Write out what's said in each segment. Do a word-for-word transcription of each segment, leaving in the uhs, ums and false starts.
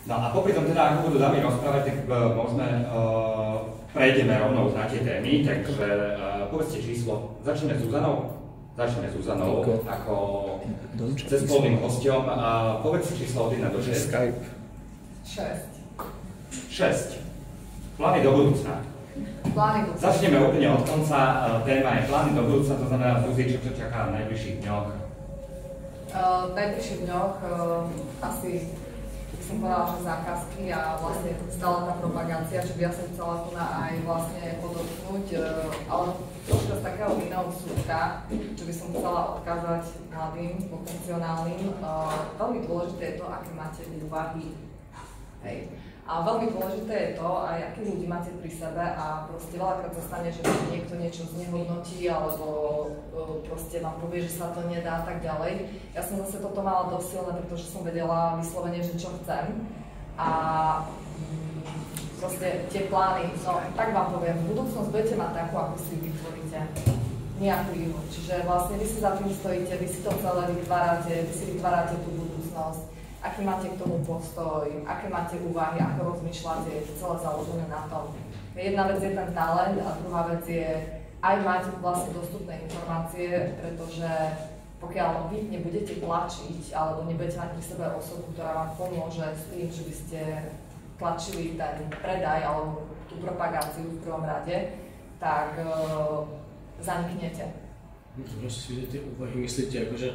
No a popri tom teda, ako budú dámy rozprávať, tak uh, môžeme, uh, prejdeme rovno už na tie témy, takže uh, povedzte číslo. Začneme s Zuzanou. Začneme s Zuzanou ako cestovným hosťom. Uh, povedz si číslo od jedna do šesť. Skype. šesť. šesť. Plány do budúcna. Plány do budúcna. Začneme úplne od konca. Uh, téma je plány do budúcna, to znamená, Zuzi, čo ťa čaká v najbližších dňoch? Uh, v najbližších dňoch uh, asi som povedala, že zákazky a vlastne stále tá propagácia, čo by ja som chcela tu na aj vlastne podotknúť, ale troška z takého iného súdka, čo by som chcela odkázať mladým, potenciálnym. Veľmi dôležité je to, aké máte úvahy. Hej. A veľmi dôležité je to, aj akí ľudí máte pri sebe a proste veľakrát sa stane, že niekto niečo znehodnotí alebo proste vám povie, že sa to nedá a tak ďalej. Ja som zase toto mala dosť silné, pretože som vedela vyslovene, že čo chcem. A proste tie plány, no tak vám poviem, budúcnosť budete mať takú, ako si vytvoríte. Nejakú inú. Čiže vlastne vy si za tým stojíte, vy si to celé vytvárate, vy si vytvárate tú budúcnosť. Aký máte k tomu postoj, aké máte úvahy, ako rozmýšľate, je to celé založené na tom. Jedna vec je ten talent a druhá vec je aj mať vlastne dostupné informácie, pretože pokiaľ vy nebudete tlačiť alebo nebudete mať pri sebe osobu, ktorá vám pomôže s tým, že by ste tlačili ten predaj alebo tú propagáciu v prvom rade, tak uh, zaniknete. Že si tie úvahy myslíte akože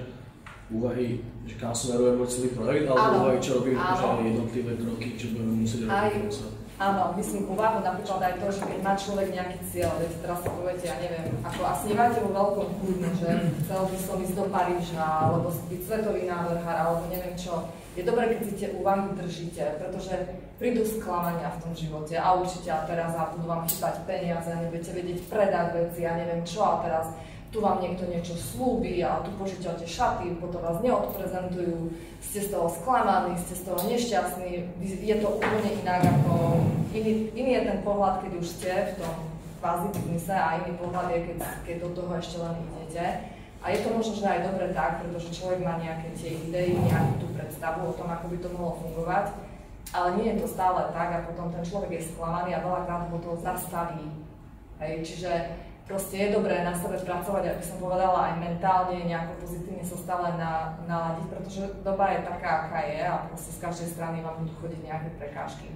úvahy, že kam smeruje môj celý projekt, alebo áno, úvahy, čo robím, áno. že jednotlivé kroky, čo budeme musieť robiť? Áno, myslím úvahu napríklad aj to, že keď má človek nejaký cieľ, viete, teraz sa poviete, ja neviem, ako asi nemáte vo veľkom kľudne, že chcel by som ísť do Paríža, alebo byť svetový návrhár, alebo neviem čo. Je dobré, keď si tie úvahy držíte, pretože prídu sklamania v tom živote a určite a teraz a budú vám chýbať peniaze, nebudete vedieť predať veci, ja neviem čo a teraz tu vám niekto niečo slúbi a tu požičiate šaty, potom vás neodprezentujú, ste z toho sklamaní, ste z toho nešťastní, je to úplne inak ako, iný, iný je ten pohľad, keď už ste v tom kvázi biznise a iný pohľad je, keď, keď do toho ešte len idete. A je to možno, že aj dobre tak, pretože človek má nejaké tie idei, nejakú tú predstavu o tom, ako by to mohlo fungovať, ale nie je to stále tak a potom ten človek je sklamaný a veľakrát ho to zastaví. Hej, čiže proste je dobré na sebe pracovať, aby som povedala, aj mentálne, nejako pozitívne sa stále na, naladiť, pretože doba je taká, aká je a proste z každej strany vám budú chodiť nejaké prekážky.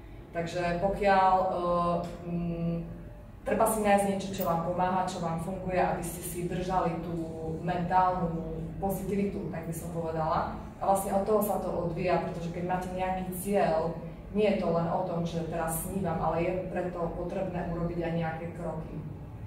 Takže pokiaľ uh, um, treba si nájsť niečo, čo vám pomáha, čo vám funguje, aby ste si držali tú mentálnu pozitivitu, tak by som povedala. A vlastne od toho sa to odvíja, pretože keď máte nejaký cieľ, nie je to len o tom, že teraz snívam, ale je preto potrebné urobiť aj nejaké kroky.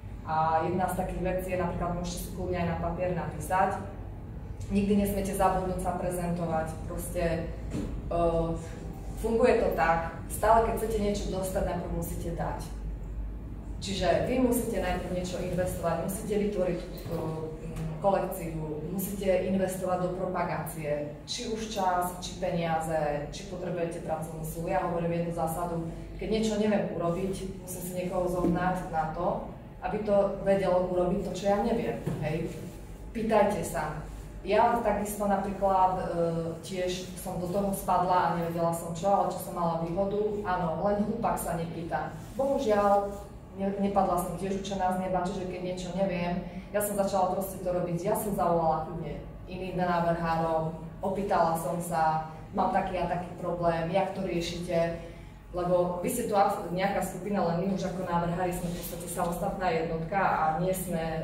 A jedna z takých vecí je napríklad, môžete si kľudne aj na papier napísať. Nikdy nesmiete zabudnúť sa prezentovať. Proste uh, funguje to tak, stále keď chcete niečo dostať, najprv musíte dať. Čiže vy musíte najprv niečo investovať, musíte vytvoriť uh, kolekciu, musíte investovať do propagácie. Či už čas, či peniaze, či potrebujete pracovnú silu. Ja hovorím jednu zásadu, keď niečo neviem urobiť, musím si niekoho zohnať na to, aby to vedelo urobiť to, čo ja neviem. Hej. Pýtajte sa. Ja takisto napríklad e, tiež som do toho spadla a nevedela som čo, ale čo som mala výhodu, áno, len hlupák sa nepýta. Bohužiaľ, ne, nepadla som tiež učená z neba, čiže keď niečo neviem, ja som začala proste to robiť, ja som zavolala kľudne iným návrhárov, opýtala som sa, mám taký a taký problém, jak to riešite. Lebo vy ste tu nejaká skupina, len my už ako návrhári sme v podstate samostatná jednotka a nie sme,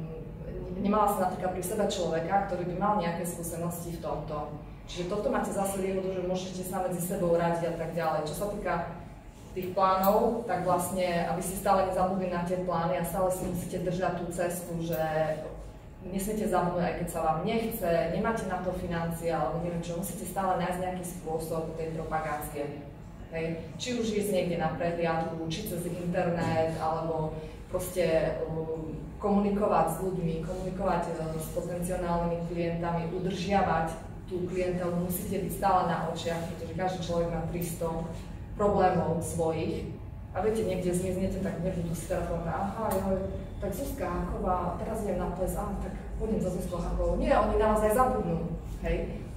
nemala som napríklad pri sebe človeka, ktorý by mal nejaké skúsenosti v tomto. Čiže toto máte zase výhodu, že môžete sa medzi sebou radiť a tak ďalej. Čo sa týka tých plánov, tak vlastne, aby ste stále nezabudli na tie plány a stále si musíte držať tú cestu, že nesmiete zabudnúť, aj keď sa vám nechce, nemáte na to financie alebo neviem čo, musíte stále nájsť nejaký spôsob tej propagácie. Hej. Či už ísť niekde na prehliadku, či cez internet, alebo proste um, komunikovať s ľuďmi, komunikovať uh, s potenciálnymi klientami, udržiavať tú klientelu, musíte byť stále na očiach, pretože každý človek má tristo problémov svojich. A viete, niekde zmiznete, tak nebudú si teraz povedať, aha, joj, tak Zuzka Háková, teraz idem na ples, aha, tak pôjdem za Zuzkou Hákovou. Nie, oni na vás aj zabudnú, hej.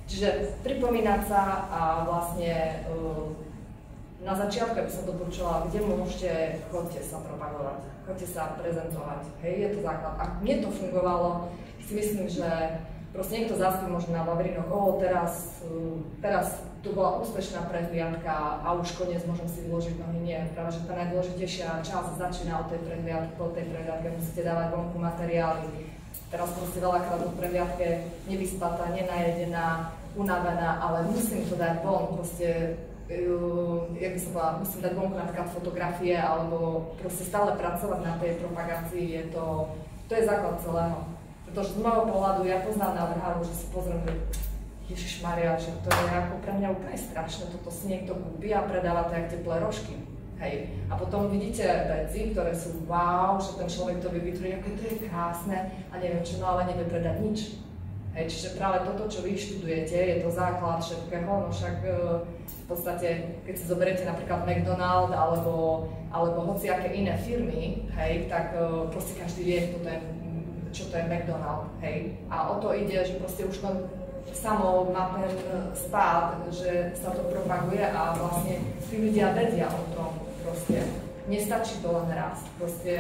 Čiže pripomínať sa a vlastne uh, na začiatku by som doporučila, kde môžete, chodte sa propagovať, chodte sa prezentovať, hej, je to základ. Ak mne to fungovalo, si myslím, že proste niekto zaspí možno na Vavrinoch, o, teraz, teraz tu bola úspešná prehliadka a už koniec môžem si vyložiť nohy. Nie, práve že tá najdôležitejšia časť začína od tej prehliadky, po tej prehliadke musíte dávať vonku materiály. Teraz proste veľakrát po prehliadke nevyspatá, nenajedená, unavená, ale musím to dať von, proste Uh, jak by som povedala, musím dať vonku napríklad fotografie alebo proste stále pracovať na tej propagácii, je to, to je základ celého. Pretože z môjho pohľadu, ja poznám návrhárov, že si pozriem, že Ježišmaria, že to je ako pre mňa úplne strašné, toto si niekto kúpi a predáva to jak teplé rožky. Hej. A potom vidíte veci, ktoré sú wow, že ten človek to vie vytvoriť, ako to je krásne a neviem čo, no ale nevie predať nič. Hej, čiže práve toto, čo vy študujete, je to základ všetkého, no však v podstate, keď si zoberiete napríklad McDonald's alebo, alebo hociaké iné firmy, hej, tak proste každý vie, kto to je, čo to je McDonald's, hej. A o to ide, že proste už to samo má ten spád, že sa to propaguje a vlastne tí ľudia vedia o tom, proste nestačí to len raz, proste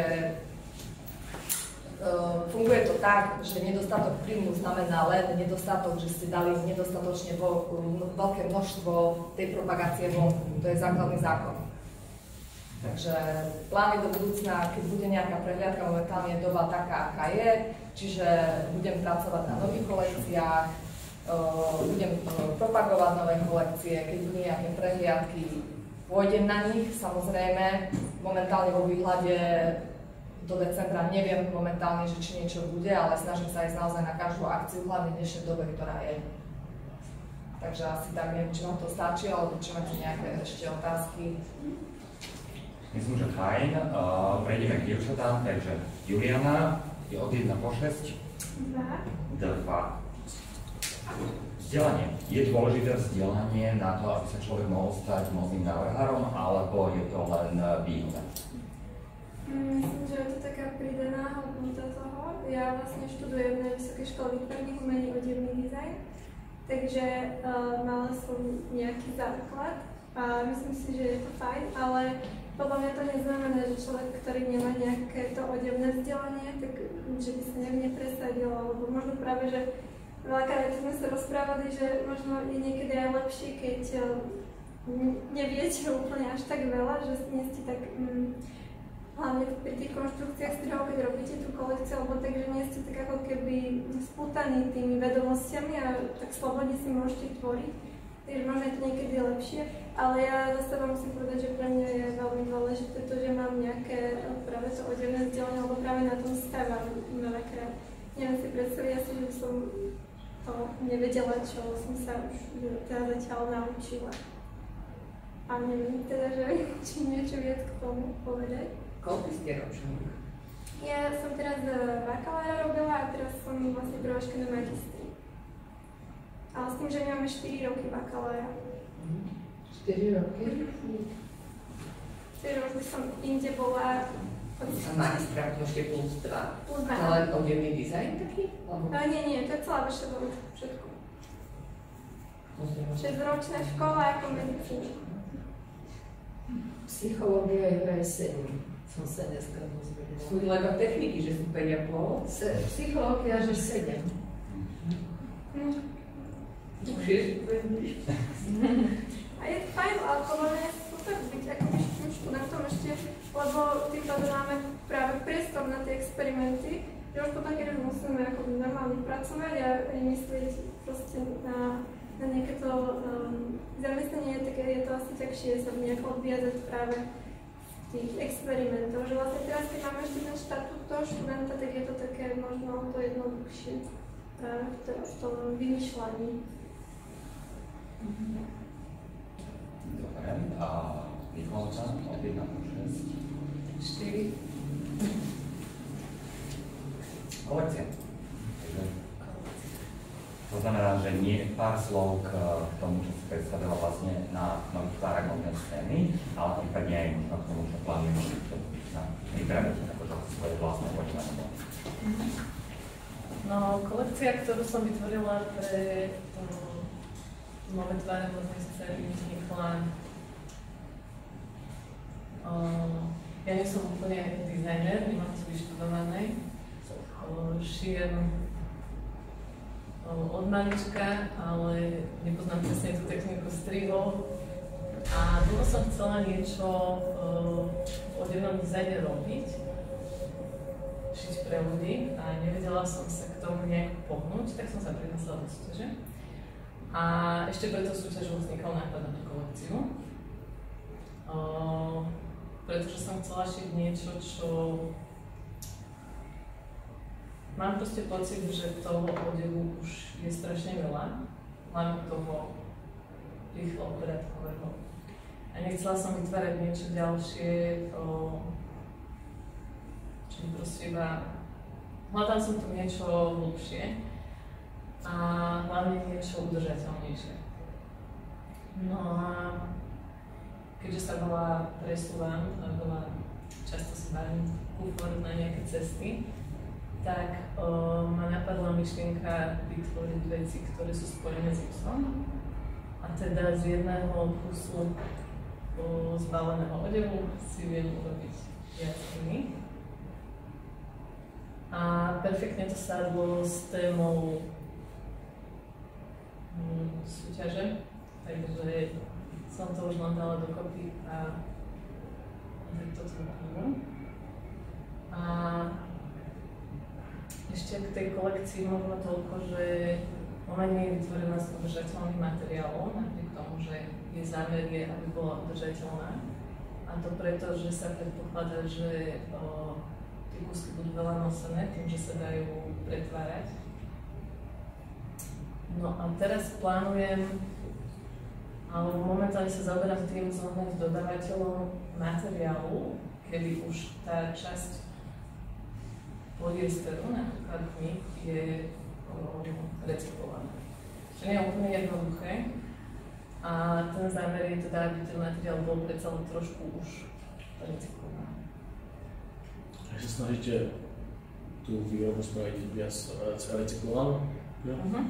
Uh, funguje to tak, že nedostatok príjmu znamená len nedostatok, že ste dali nedostatočne vo, um, veľké množstvo tej propagácie vonku. To je základný zákon. Takže plány do budúcna, keď bude nejaká prehliadka, momentálne je doba taká, aká je, čiže budem pracovať na nových kolekciách, uh, budem uh, propagovať nové kolekcie, keď budú nejaké prehliadky, pôjdem na nich, samozrejme, momentálne vo výhľade do decembra neviem momentálne, že či niečo bude, ale snažím sa ísť naozaj na každú akciu, hlavne v dnešnej dobe, ktorá je. Takže asi tak, neviem, či vám to stačí, alebo či máte nejaké ešte otázky. Myslím, že fajn. Uh, prejdeme k dievčatám, takže Juliana je od jedna po šesť. Dva. Dva. Vzdelanie. Je dôležité vzdelanie na to, aby sa človek mohol stať módnym návrhárom, alebo je to len výhoda? Myslím, že je to taká pridaná hodnota toho. Ja vlastne študujem na Vysokej škole výtvarných umení odevný dizajn, takže uh, mala som nejaký základ a myslím si, že je to fajn, ale podľa mňa to neznamená, že človek, ktorý nemá nejaké to odevné vzdelanie, tak že by sa nejak nepresadil, alebo možno práve, že veľakrát sme sa rozprávali, že možno je niekedy aj lepšie, keď uh, neviete úplne až tak veľa, že nie ste tak um, hlavne pri tých konštrukciách strihov, keď robíte tú kolekciu, alebo tak, že nie ste tak ako keby spútaní tými vedomostiami a tak slobodne si môžete tvoriť. Takže možno je to niekedy lepšie, ale ja zase vám musím povedať, že pre mňa je veľmi dôležité to, že mám nejaké práve to odevné vzdelanie, alebo práve na tom stávam veľakrát. Neviem si predstaviť asi, že som to nevedela, čo som sa už teda zatiaľ naučila. A neviem teda, že či niečo viac k tomu povedať. Koľko ste ročník? Ja som teraz bakalára robila a teraz som vlastne prváčka na magistri. Ale s tým, že máme štyri roky bakalára. štyri roky? štyri roky som inde bola. A magistra to ešte plus dva? Plus dva. Ale odevný dizajn taký? A nie, nie, to je celá vaša dôležitá všetko. šesťročná škola ako medicína. Psychológia je vraj sedem. Som sa dneska dozvedela. Sú len techniky, že sú päť a pol? Psychológia, že sedem. Hm. Už je A je to fajn, ale podľa mňa je super byť akoby študentom ešte, lebo tým pádom máme práve priestor na tie experimenty, že už potom, keď musíme akoby normálne pracovať a myslieť proste na, na nejaké to um, zamestnanie, tak je to asi ťažšie sa nejako odviazať práve tých experimentov, že vlastne teraz, keď máme ešte ten štatút toho študenta, tak je to také možno to jednoduchšie práve v, to, v tom vymýšľaní. Dobre, a Nikolka od jedna po šesť. štyri. Kolekcia. To znamená, že nie pár slov k tomu, čo si predstavila vlastne na nových tvárach modnej scény, ale prípadne aj možno k tomu, čo plánujeme, čo sa pripraviť akože svoje vlastné počínanie. No, kolekcia, ktorú som vytvorila pre um, nové tváre modnej scény vznikla. Uh, ja nie som úplne dizajner, nemám to vyštudované. Uh, šijem uh, od malička, ale nepoznám presne tú techniku strihov. A dlho som chcela niečo uh, o odevnom dizajne robiť, šiť pre ľudí a nevedela som sa k tomu nejak pohnúť, tak som sa prihlásila do súťaže. A ešte preto súťažou vznikol nápad na tú kolekciu. Uh, pretože som chcela šiť niečo, čo... Mám proste pocit, že toho odevu už je strašne veľa, hlavne toho rýchlo obrátkového. A nechcela som vytvárať niečo ďalšie, o... čiže proste iba... Hľadala som tu niečo hlbšie a hlavne niečo udržateľnejšie. No a keďže sa veľa presúvam a veľa často si bavím kufor na nejaké cesty, tak o, ma napadla myšlienka vytvoriť veci, ktoré sú spojené s gipsom. A teda z jedného kusu o, zbaleného odevu si viem urobiť viac iných. A perfektne to sadlo s témou hm, súťaže, takže som to už len dala dokopy a tak to celú. A ešte k tej kolekcii možno toľko, že ona nie je vytvorená z udržateľných materiálov, napriek tomu, že jej zámer je, aby bola udržateľná. A to preto, že sa predpokladá, že o, tie kúsky budú veľa nosené, tým, že sa dajú pretvárať. No a teraz plánujem, ale momentálne sa zaoberám tým zohnať dodávateľom materiálu, kedy už tá časť polyesteru, napríklad kníh, je recyklovaná. Čo nie je úplne jednoduché a ten zámer je teda, aby ten materiál bol predsa len trošku už recyklovaný. A sa snažíte tú výrobu spraviť viac recyklovanú? Uh-huh.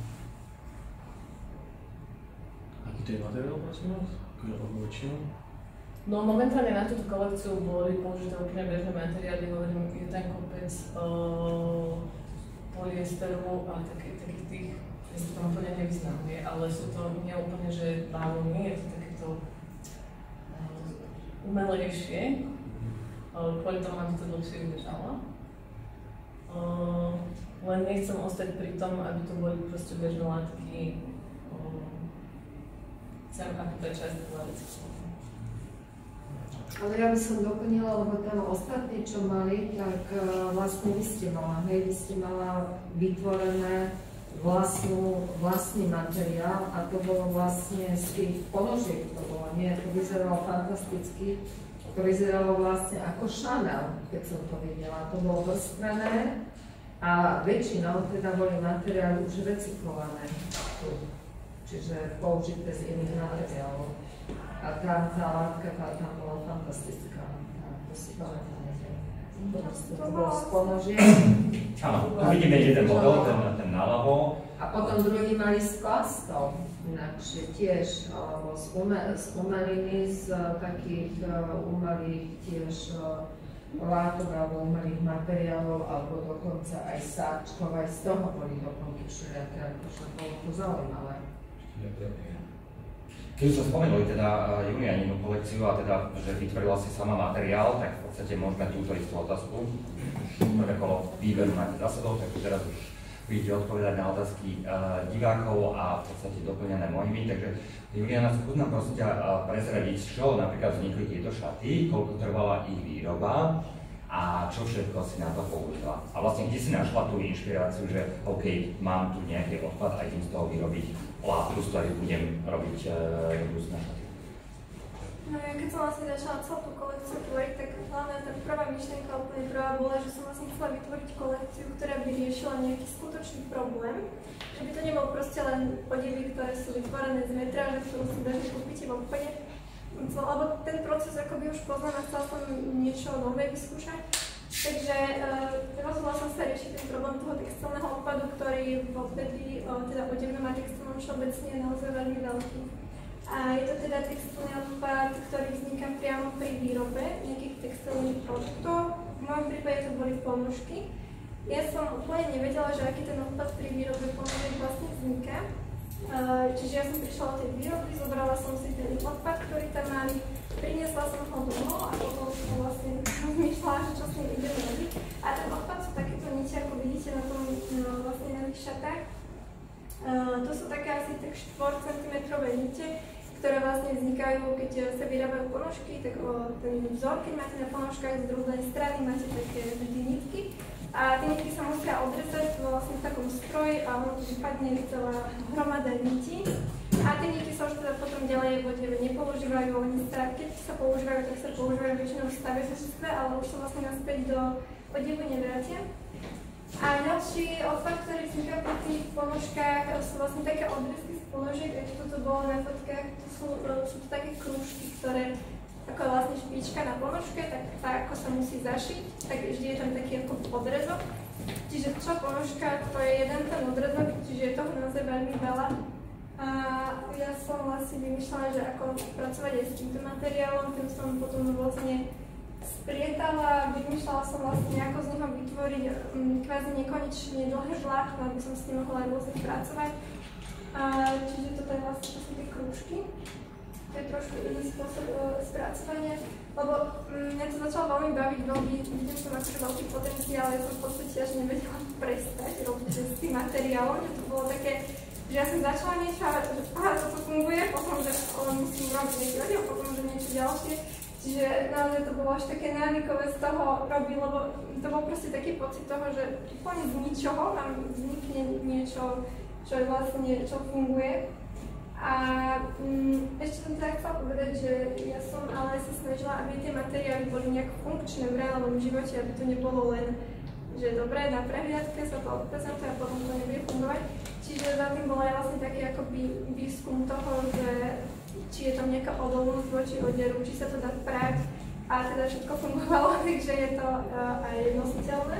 Aký to je materiál, prosím vás? Akože väčšinou? No momentálne na túto kolekciu boli použité úplne bežné materiály, hovorím, je ten kopec uh, polyesteru a takých taký tých, ja sa tam úplne nevyznám, ale sú to nie úplne, že bavlny, je to takéto uh, umelejšie, uh, kvôli tomu, aby to dlhšie vydržalo. Uh, len nechcem ostať pri tom, aby to boli proste bežné látky. Uh, chcem, aby tá časť bola recyklovaná. Ale ja by som doplnila, lebo tam ostatní, čo mali, tak uh, vlastne vy ste mala, hej, vy ste mala vytvorené vlastnú, vlastný materiál a to bolo vlastne z tých ponožiek, to bolo, nie, to vyzeralo fantasticky, to vyzeralo vlastne ako Chanel, keď som to videla, to bolo vrstvené a väčšinou teda boli materiály už recyklované, čiže použité z iných materiálov. A tam tá látka, tá tam bola fantastická. To si pamätám. To bolo z ponožiek. Áno, tu vidíme jeden model, ten, ten naľavo. A potom druhý mali s plastom, inakšie tiež, alebo z, ume, z umeliny, z takých umelých tiež látok alebo umelých materiálov, alebo dokonca aj sáčkov, aj z toho boli doplnky všelijaké, akože bolo to zaujímavé. Keď už sa spomenuli teda Julianinu kolekciu a teda, že vytvorila si sama materiál, tak v podstate môžeme túto istú otázku. Prvé kolo výberu máte za sebou, takže teraz už budete odpovedať na otázky uh, divákov a v podstate doplnené mojimi. Takže Juliana, skús nám prosím ťa uh, prezradiť, z čoho napríklad vznikli tieto šaty, koľko trvala ich výroba a čo všetko si na to použila. A vlastne kde si našla tú inšpiráciu, že OK, mám tu nejaký odpad a idem z toho vyrobiť látus, ktorý budem robiť rôzne šaty. No ja keď som vlastne začala celú tú kolekciu tvoriť, tak hlavne tá prvá myšlienka úplne prvá bola, že som vlastne chcela vytvoriť kolekciu, ktorá by riešila nejaký skutočný problém. Že by to nebol proste len odevy, ktoré sú vytvorené z metráže, ktorú si bežne kúpite v obchode. Lebo ten proces akoby už poznám a chcela som niečo nové vyskúšať. Takže uh, rozhodla som sa riešiť ten problém toho textilného odpadu, ktorý v odvetví, uh, teda odevnom a textilnom všeobecne je naozaj veľmi veľký. A je to teda textilný odpad, ktorý vzniká priamo pri výrobe nejakých textilných produktov. V mojom prípade to boli ponožky. Ja som úplne nevedela, že aký ten odpad pri výrobe ponožiek vlastne vzniká. Uh, čiže ja som prišla do tej výroby, zobrala som si ten odpad, ktorý tam mali, priniesla som ho domov a potom som vlastne rozmýšľala, že čo s ním idem robiť. A ten odpad sú takéto nite, ako vidíte na tom no, vlastne na tých šatách. Uh, to sú také asi tak štyri centimetre nite, ktoré vlastne vznikajú, keď sa vyrábajú ponožky, tak o, ten vzor, keď máte na ponožkách, z druhej strany máte také tie nitky. A tie nitky sa musia odrezať vlastne v takom stroji a ono tu vypadne celá hromada nití. A tie nitky sa už teda potom ďalej v odeve nepoužívajú, oni sa, keď sa používajú, tak sa používajú väčšinou v stavebníctve, ale už sa vlastne naspäť do odevu nevrátia. A ďalší odpad, ktorý vzniká pri tých ponožkách, sú vlastne také odrezky z ponožiek, ako toto bolo na fotkách, to sú, sú to také krúžky, ktoré ako je vlastne špička na ponožke, tak tá ako sa musí zašiť, tak vždy je tam taký ako odrezok. Čiže čo ponožka, to je jeden ten odrezok, čiže je toho naozaj veľmi veľa. A ja som vlastne vymýšľala, že ako pracovať aj s týmto materiálom, tým som potom vlastne sprietala, vymýšľala som vlastne, ako z neho vytvoriť um, kvázi nekonečne dlhé vlákno, aby som s tým mohla rôzne pracovať. A, čiže toto je vlastne to tie krúžky. To je trošku iný spôsob uh, spracovania, lebo um, mňa to začalo veľmi baviť, veľmi, vidím som akože veľký potenciál, ja som v podstate až nevedela prestať robiť s tým materiálom, že to bolo také, že ja som začala niečo a že aha, toto funguje, potom, že musím robiť niečo, potom, že niečo ďalšie. Čiže naozaj to bolo až také návykové z toho robiť, lebo to bol proste taký pocit toho, že úplne z ničoho nám vznikne niečo, čo je vlastne, čo funguje. A um, ešte som teda chcela povedať, že ja som ale sa snažila, aby tie materiály boli nejak funkčné v reálnom živote, aby to nebolo len, že dobre, na prehliadke sa to odprezentuje a potom to nebude fungovať. Čiže za tým bol aj vlastne taký akoby výskum toho, že či je tam nejaká odolnosť voči odieru, či sa to dá prať a teda všetko fungovalo, takže je to uh, aj nositeľné.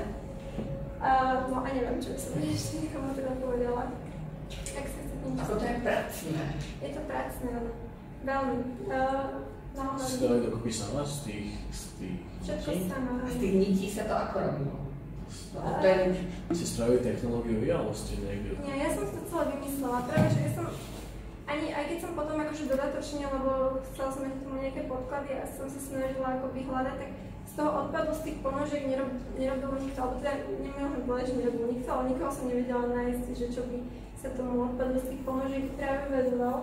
Uh, no a neviem, čo by som ešte nikomu teda povedala. Tak sa chcete niečo. Ako to je pracné? Je to pracné, veľmi. Uh, no, si dali dokopy sama z tých, z tých všetko sama. A z tých nití sa to ako robilo? Uh, ste spravili technológiu vy, alebo ste niekde? Nie, ja som to celé vymyslela, práve že ja som ani, aj keď som potom akože dodatočne, lebo chcela som mať tomu nejaké podklady a som sa snažila ako vyhľadať, tak z toho odpadu z tých ponožiek nerob, nerobil nikto, alebo teda nemôžem povedať, že nerobil nikto, ale nikoho som nevedela nájsť, že čo by sa tomu odpadu z tých ponožiek práve vedoval.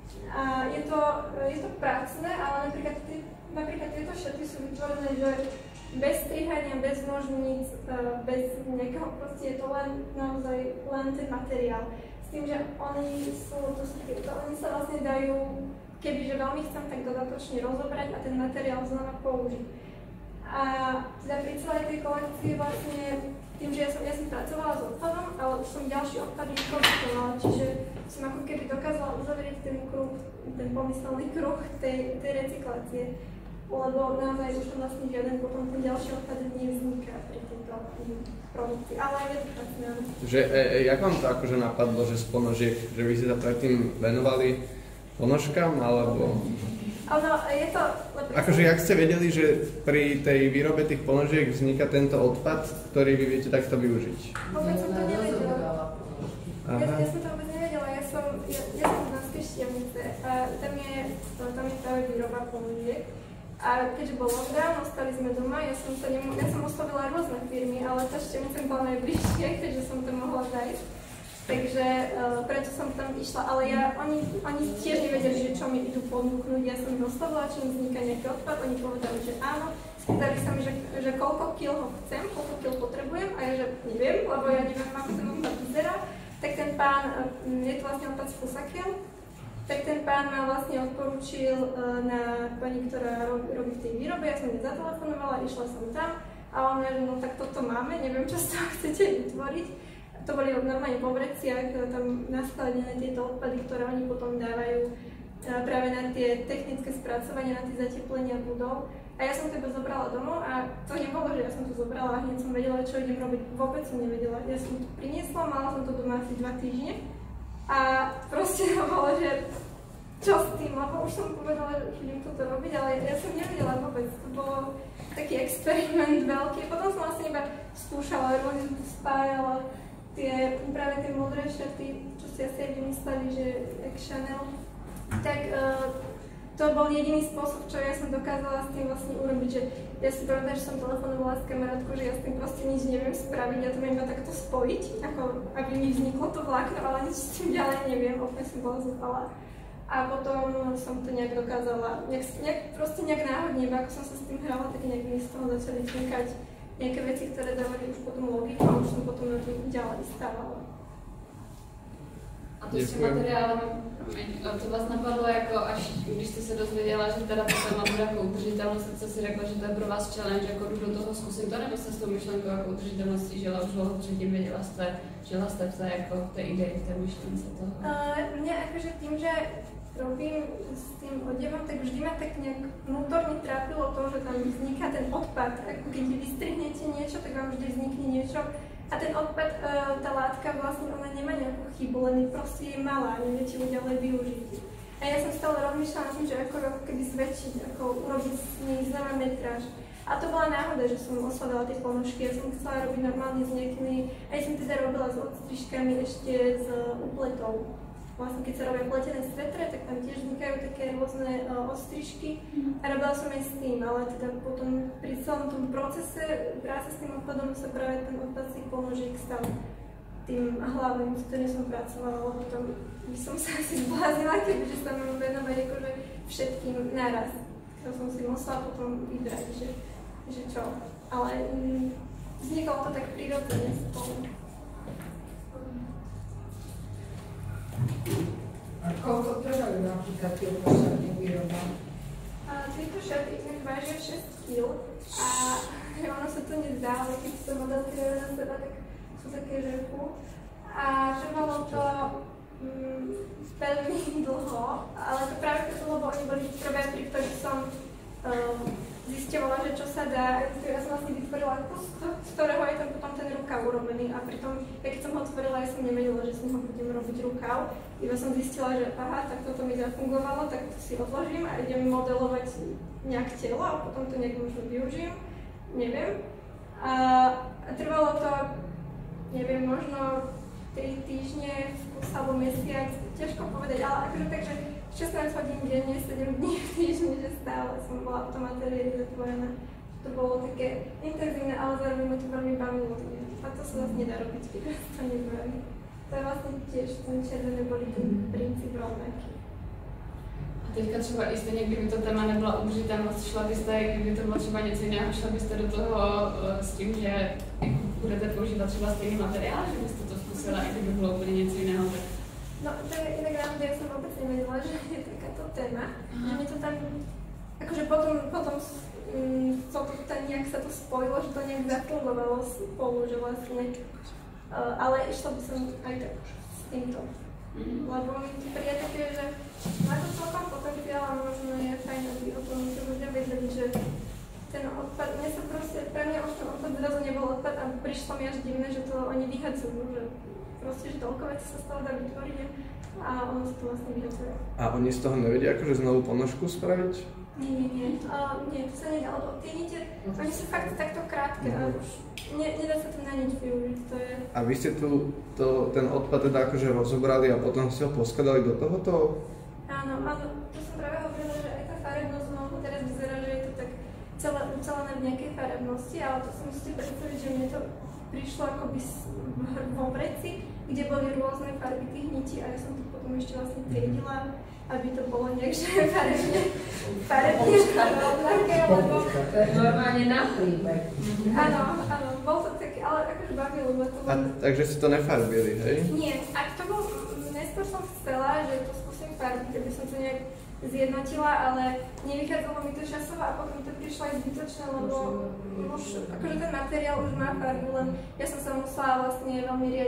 A je to, je to pracné, ale napríklad, tí, napríklad tieto šaty sú vytvorené, že bez strihania, bez nožníc, bez nejakého, proste je to len naozaj len ten materiál. S tým, že oni sú, to sú tieto, oni sa vlastne dajú, kebyže veľmi chcem, tak dodatočne rozobrať a ten materiál znova použiť. A teda pri celej tej kolekcii vlastne, tým, že ja som, ja som pracovala s odpadom, ale už som ďalší odpad nekonzultovala, čiže som ako keby dokázala uzavrieť ten kruh, ten pomyselný kruh tej, tej recyklácie. Lebo naozaj už tam vlastne žiaden potom ten ďalší odpad nevzniká pri tejto produkcii, ale aj je to tak smierne. Že, e, e, jak vám to akože napadlo, že z ponožiek, že vy ste sa predtým venovali ponožkám, alebo... Ono, je to... Akože, jak ste vedeli, že pri tej výrobe tých ponožiek vzniká tento odpad, ktorý vy viete takto využiť? Vôbec som to nevedela. Ja, ja som to vôbec nevedela, ja som, ja, ja som z Banskej Štiavnice a tam je, tam je práve výroba ponožiek. A keďže bol lockdown, ostali sme doma, ja som, sa nemo- ja som oslovila rôzne firmy, ale tá Štiavnica bola najbližšie, keďže som to mohla zajsť. Takže uh, preto som tam išla, ale ja, oni, oni tiež nevedeli, že čo mi idú ponúknuť. Ja som ich oslovila, či mi vzniká nejaký odpad, oni povedali, že áno. Spýtali sa mi, že, že koľko kil ho chcem, koľko kil potrebujem a ja, že neviem, lebo ja neviem, ako ten odpad vyzerá. Tak ten pán, uh, je to vlastne odpad z Fusakiel, tak ten pán ma vlastne odporúčil uh, na pani, ktorá robí, robí v tej výrobe, ja som jej zatelefonovala, išla som tam a ona, že no tak toto máme, neviem, čo z toho chcete vytvoriť. To boli normálne po vreciach, tam naskladené tieto odpady, ktoré oni potom dávajú práve na tie technické spracovanie, na tie zateplenia budov. A ja som to iba zobrala domov a to nebolo, že ja som to zobrala a hneď som vedela, čo idem robiť. Vôbec som nevedela. Ja som to priniesla, mala som to doma asi dva týždne a proste to bolo, že čo s tým, lebo už som povedala, že idem toto robiť, ale ja som nevedela vôbec. To bolo taký experiment veľký. Potom som vlastne iba skúšala, rôzne som to spájala. Tie, práve tie modré šaty, čo si asi aj vymysleli, že jak Chanel, tak uh, to bol jediný spôsob, čo ja som dokázala s tým vlastne urobiť, že ja si pamätám, že som telefonovala s kamarátkou, že ja s tým proste nič neviem spraviť, ja to viem iba takto spojiť, ako aby mi vzniklo to vlákno, ale nič s tým ďalej neviem, úplne som bola zúfalá. A potom som to nejak dokázala, nejak, nejak, proste nejak náhodne, iba ako som sa s tým hrala, tak nejak mi z toho začali vznikať nejaké veci, ktoré dávali už potom logiku a už som potom na to ďalej stávala. A to s tím materiálem, to vás napadlo jako až, když jste se dozvěděla, že teda to téma bude jako udržitelnost, tak jste si řekla, že to je pro vás challenge, jako jdu do toho, zkusím to, nebo jste s tou myšlenkou jako udržitelností žila už dlouho předtím, věděla jste, žila jste v té, jako v té ideji, v té myšlence toho? Uh, mňa akože tým, že robím s tým odevom, tak vždy ma tak nejak vnútorne trápilo to, že tam vzniká ten odpad. Ako keď vystrihnete niečo, tak vám vždy vznikne niečo. A ten odpad, tá látka vlastne, ona nemá nejakú chybu, len proste je malá, neviete ju ďalej využiť. A ja som stále rozmýšľala nad tým, že ako keby zväčšiť, ako urobiť s nej znova metráž. A to bola náhoda, že som oslovila tie ponožky, ja som chcela robiť normálne s nejakými, aj som teda robila s odstrižkami ešte s upletou. Vlastne keď sa robia pletené svetre, tak tam tiež vznikajú také rôzne uh, odstrižky a robila som aj s tým, ale teda potom pri celom tom procese práce s tým odpadom sa práve ten odpad z tých ponožiek stal tým hlavným, s ktorým som pracovala, lebo potom by som sa asi zbláznila, keďže sa mám venovať akože všetkým naraz. To som si musela potom vybrať, že, že čo, ale mm, vzniklo to tak prirodzene spolu. A koľko trvajú napríklad tie šaty výroba? Tieto šaty inak vážia šesť kíl a ono sa to nezdá, ale keď sa modelky dajú na seba, tak sú také, že fú. A trvalo to mm, veľmi dlho, ale to práve preto, lebo oni boli prvé, pri ktorých som um, zisťovala, že čo sa dá. Ja som vlastne vytvorila kus, z ktorého je tam potom ten rukav urobený a pritom, ja keď som ho otvorila, ja som nevedela, že s ním budem robiť rukav. Iba som zistila, že aha, tak toto mi zafungovalo, tak to si odložím a idem modelovať nejak telo a potom to nejak možno využijem. Neviem. A, a trvalo to, neviem, možno tri týždne, alebo mesiac, ťažko povedať, ale akože takže šestnásť hodín denne, sedem dní v týždni, že stále som bola v tom ateliéri zatvorená. To bolo také intenzívne, ale zároveň ma to veľmi bavilo. A to sa zase nedá robiť, keď to nebaví. To je vlastne tiež, ten červený boli ten princíp rovnaký. A teďka třeba i stejně, kdyby to téma nebyla udržitelnost, šla byste, kdyby to bylo třeba něco jiného, šla byste do toho uh, s tím, že budete používat třeba stejný materiál, že byste to zkusila, i kdyby bylo úplně něco jiného, tak... No, to je inak náhoda, ja som vôbec nevedela, že je takáto téma, uh-huh. Že mi to tam, akože potom, potom um, to, to nejak sa to spojilo, že to nejak zafungovalo spolu, že vlastne, uh, ale išla by som aj tak s týmto. Mm. Lebo mi to príde také, že má to celkom potenciál a možno je fajn, aby o tom to ľudia vedeli, že ten odpad, mne sa proste, pre mňa už ten odpad zrazu nebol odpad a prišlo mi až divné, že to oni vyhadzujú, že proste, že toľko vecí sa z toho dá vytvoriť a ono sa to vlastne vyhadzuje. A oni z toho nevedia akože znovu ponožku spraviť? Nie, nie, nie, uh, nie, to sa nedá, lebo tie nite, oni sú fakt takto krátke a už ne, nedá sa to na nič využiť, to je... A vy ste tu to, ten odpad teda akože rozobrali a potom ste ho poskladali do tohoto? Áno, áno, to som práve hovorila, že aj tá farebnosť možno teraz vyzerá, že je to tak celé ucelené v nejakej farebnosti, ale to si musíte predstaviť, že mne to prišlo akoby vo vreci, kde boli rôzne farby tých nití a ja som to potom ešte vlastne triedila, aby to bolo nejak, že farebne, farebne rovnaké, lebo... To je normálne na príbeh. Áno, áno, bol to taký, ale akože bavilo ma to. A, takže si to nefarbili, hej? Nie, ak to bol, neskôr som chcela, že to skúsim farbiť, aby som to nejak zjednotila, ale nevychádzalo mi to časovo a potom to prišlo aj zbytočné, lebo už, akože ten materiál už má farbu, len ja som sa musela vlastne veľmi riadiť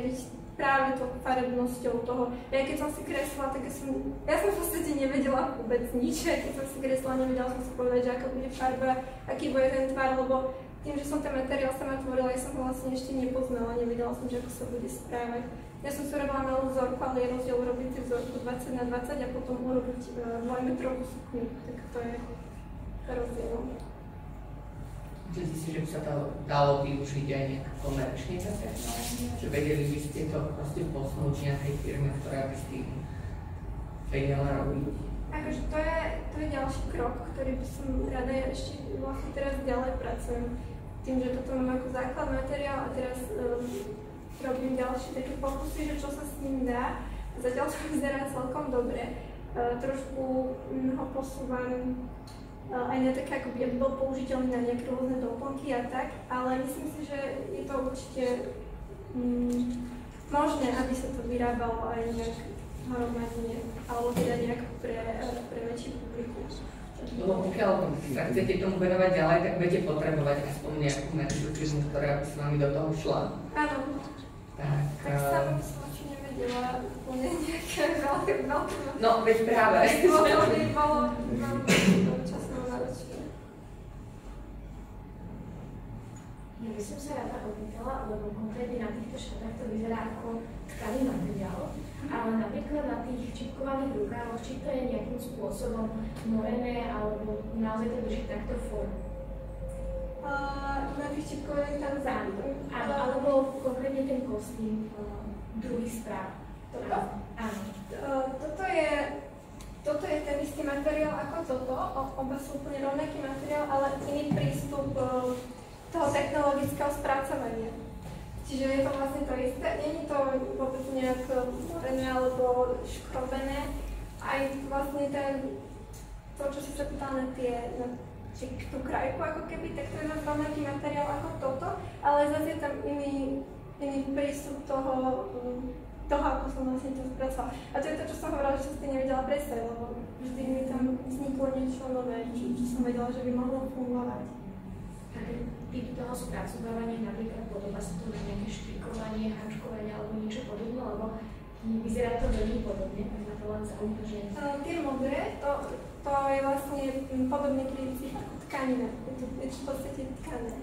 práve tou farebnosťou toho. Ja keď som si kreslila, tak ja som, ja som v podstate nevedela vôbec nič. Ja keď som si kreslila, nevedela som si povedať, že aká bude farba, aký bude ten tvar, lebo tým, že som ten materiál sama tvorila, ja som ho vlastne ešte nepoznala, nevedela som, že ako sa bude správať. Ja som si urobila malú vzorku, ale je rozdiel urobiť si vzorku dvadsať na dvadsať a potom urobiť uh, dvojmetrovú sukňu, tak to je rozdiel. Myslíte si, že by sa to dalo využiť aj nejak komerčne zase? Že vedeli by ste to proste posunúť nejakej firme, ktorá by s tým vedela robiť? Akože to je, to je ďalší krok, ktorý by som rada, ja ešte vlastne teraz ďalej pracujem. Tým, že toto mám ako základ materiál a teraz um, robím ďalšie také pokusy, že čo sa s ním dá. Zatiaľ to vyzerá celkom dobre. Uh, trošku um, ho posúvam aj na také, ako by bol použiteľný na nejaké rôzne doplnky a tak, ale myslím si, že je to určite mm, možné, aby sa to vyrábalo aj nejak hromadne, alebo teda nejak pre, pre väčší publikum. Lebo pokiaľ sa chcete tomu venovať ďalej, tak budete potrebovať aspoň nejakú menšiu firmu, ktorá by s vami do toho šla. Áno. Tak, tak sama by som ešte nevedela úplne nejaké veľké, veľké... No, veď práve. Bolo by bolo veľmi časovo náročné. Ja by som sa rada opýtala, lebo konkrétne na týchto šatách to vyzerá ako tkaný materiál, ale napríklad na tých čipkovaných rukávoch, či to je nejakým spôsobom morené, alebo naozaj to drží takto formu. Uh, na tých čipkovaných tam zároveň. Alebo konkrétne ten kostým uh, druhý správ. Toto? Áno. Uh, toto je Toto je ten istý materiál ako toto, oba sú úplne rovnaký materiál, ale iný prístup uh, toho technologického spracovania. Čiže je to vlastne to isté, nie je to vôbec nejak morené alebo škrobené. Aj vlastne ten, to, čo si sa pýtal na tie, na tú krajku ako keby, tak to je zase rovnaký materiál ako toto, ale zase je tam iný, iný prístup toho, um, toho, ako som vlastne to spracovala. A to je to, čo som hovorila, že som si nevedela predstaviť, lebo vždy mi tam vzniklo niečo nové, čo, čo som vedela, že by mohlo fungovať. A ten typ toho spracovávania, napríklad podobá sa to na nejaké štrikovanie, háčkovanie alebo niečo podobné, lebo vyzerá to veľmi podobne, tak ma to len zaujíma, že... Uh, tie modré, to, to je vlastne podobný princíp ako tkanina, je to, je to v podstate tkané.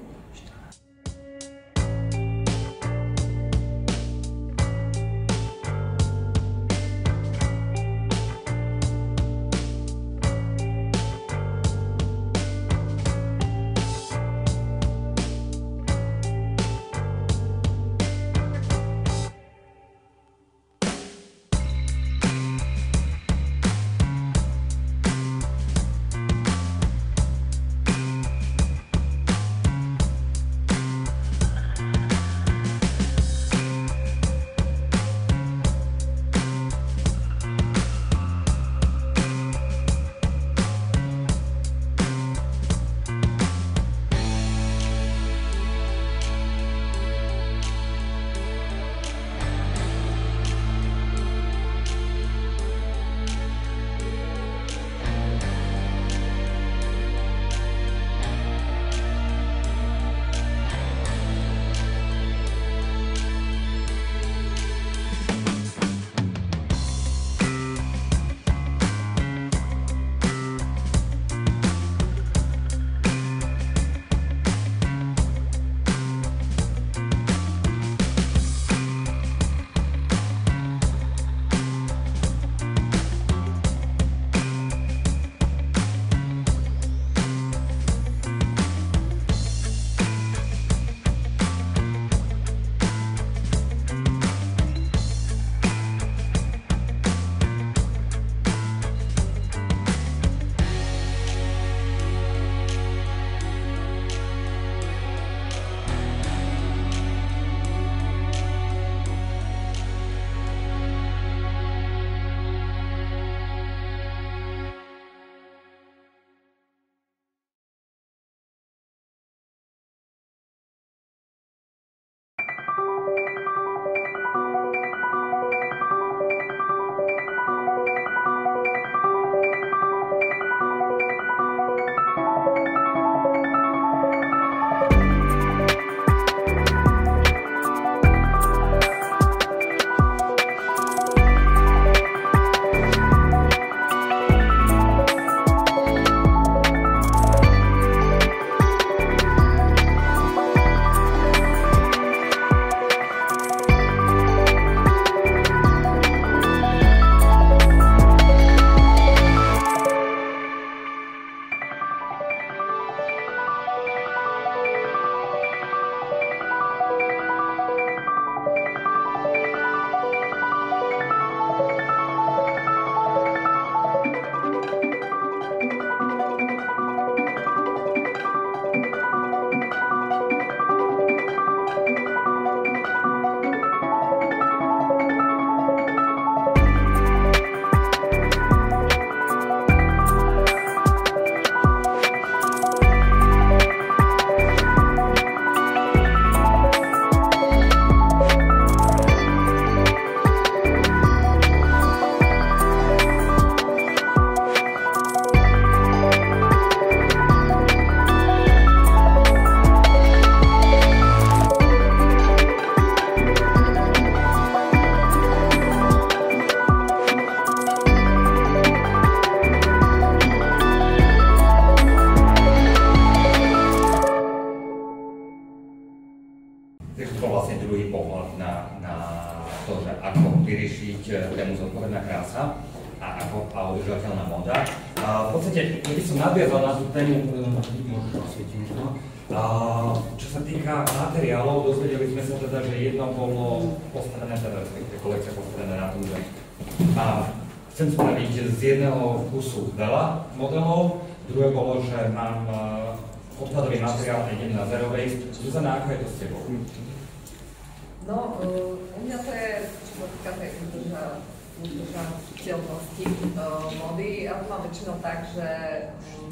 vyriešiť tému zodpovedná krása a, ako, a udržateľná móda. A v podstate, keď som nadviazal na tú tému, môžeš osvietiť, no? A čo sa týka materiálov, dozvedeli sme sa teda, že jedno bolo postavené, teda kolekcia postavené na tom, že mám, chcem spraviť z jedného kusu veľa modelov, druhé bolo, že mám odpadový materiál a idem na zero waste. Zuzana, ako je to s tebou? No, uh, u mňa to je, čo sa týka tej udržateľnosti uh, mody, ja to mám väčšinou tak, že um,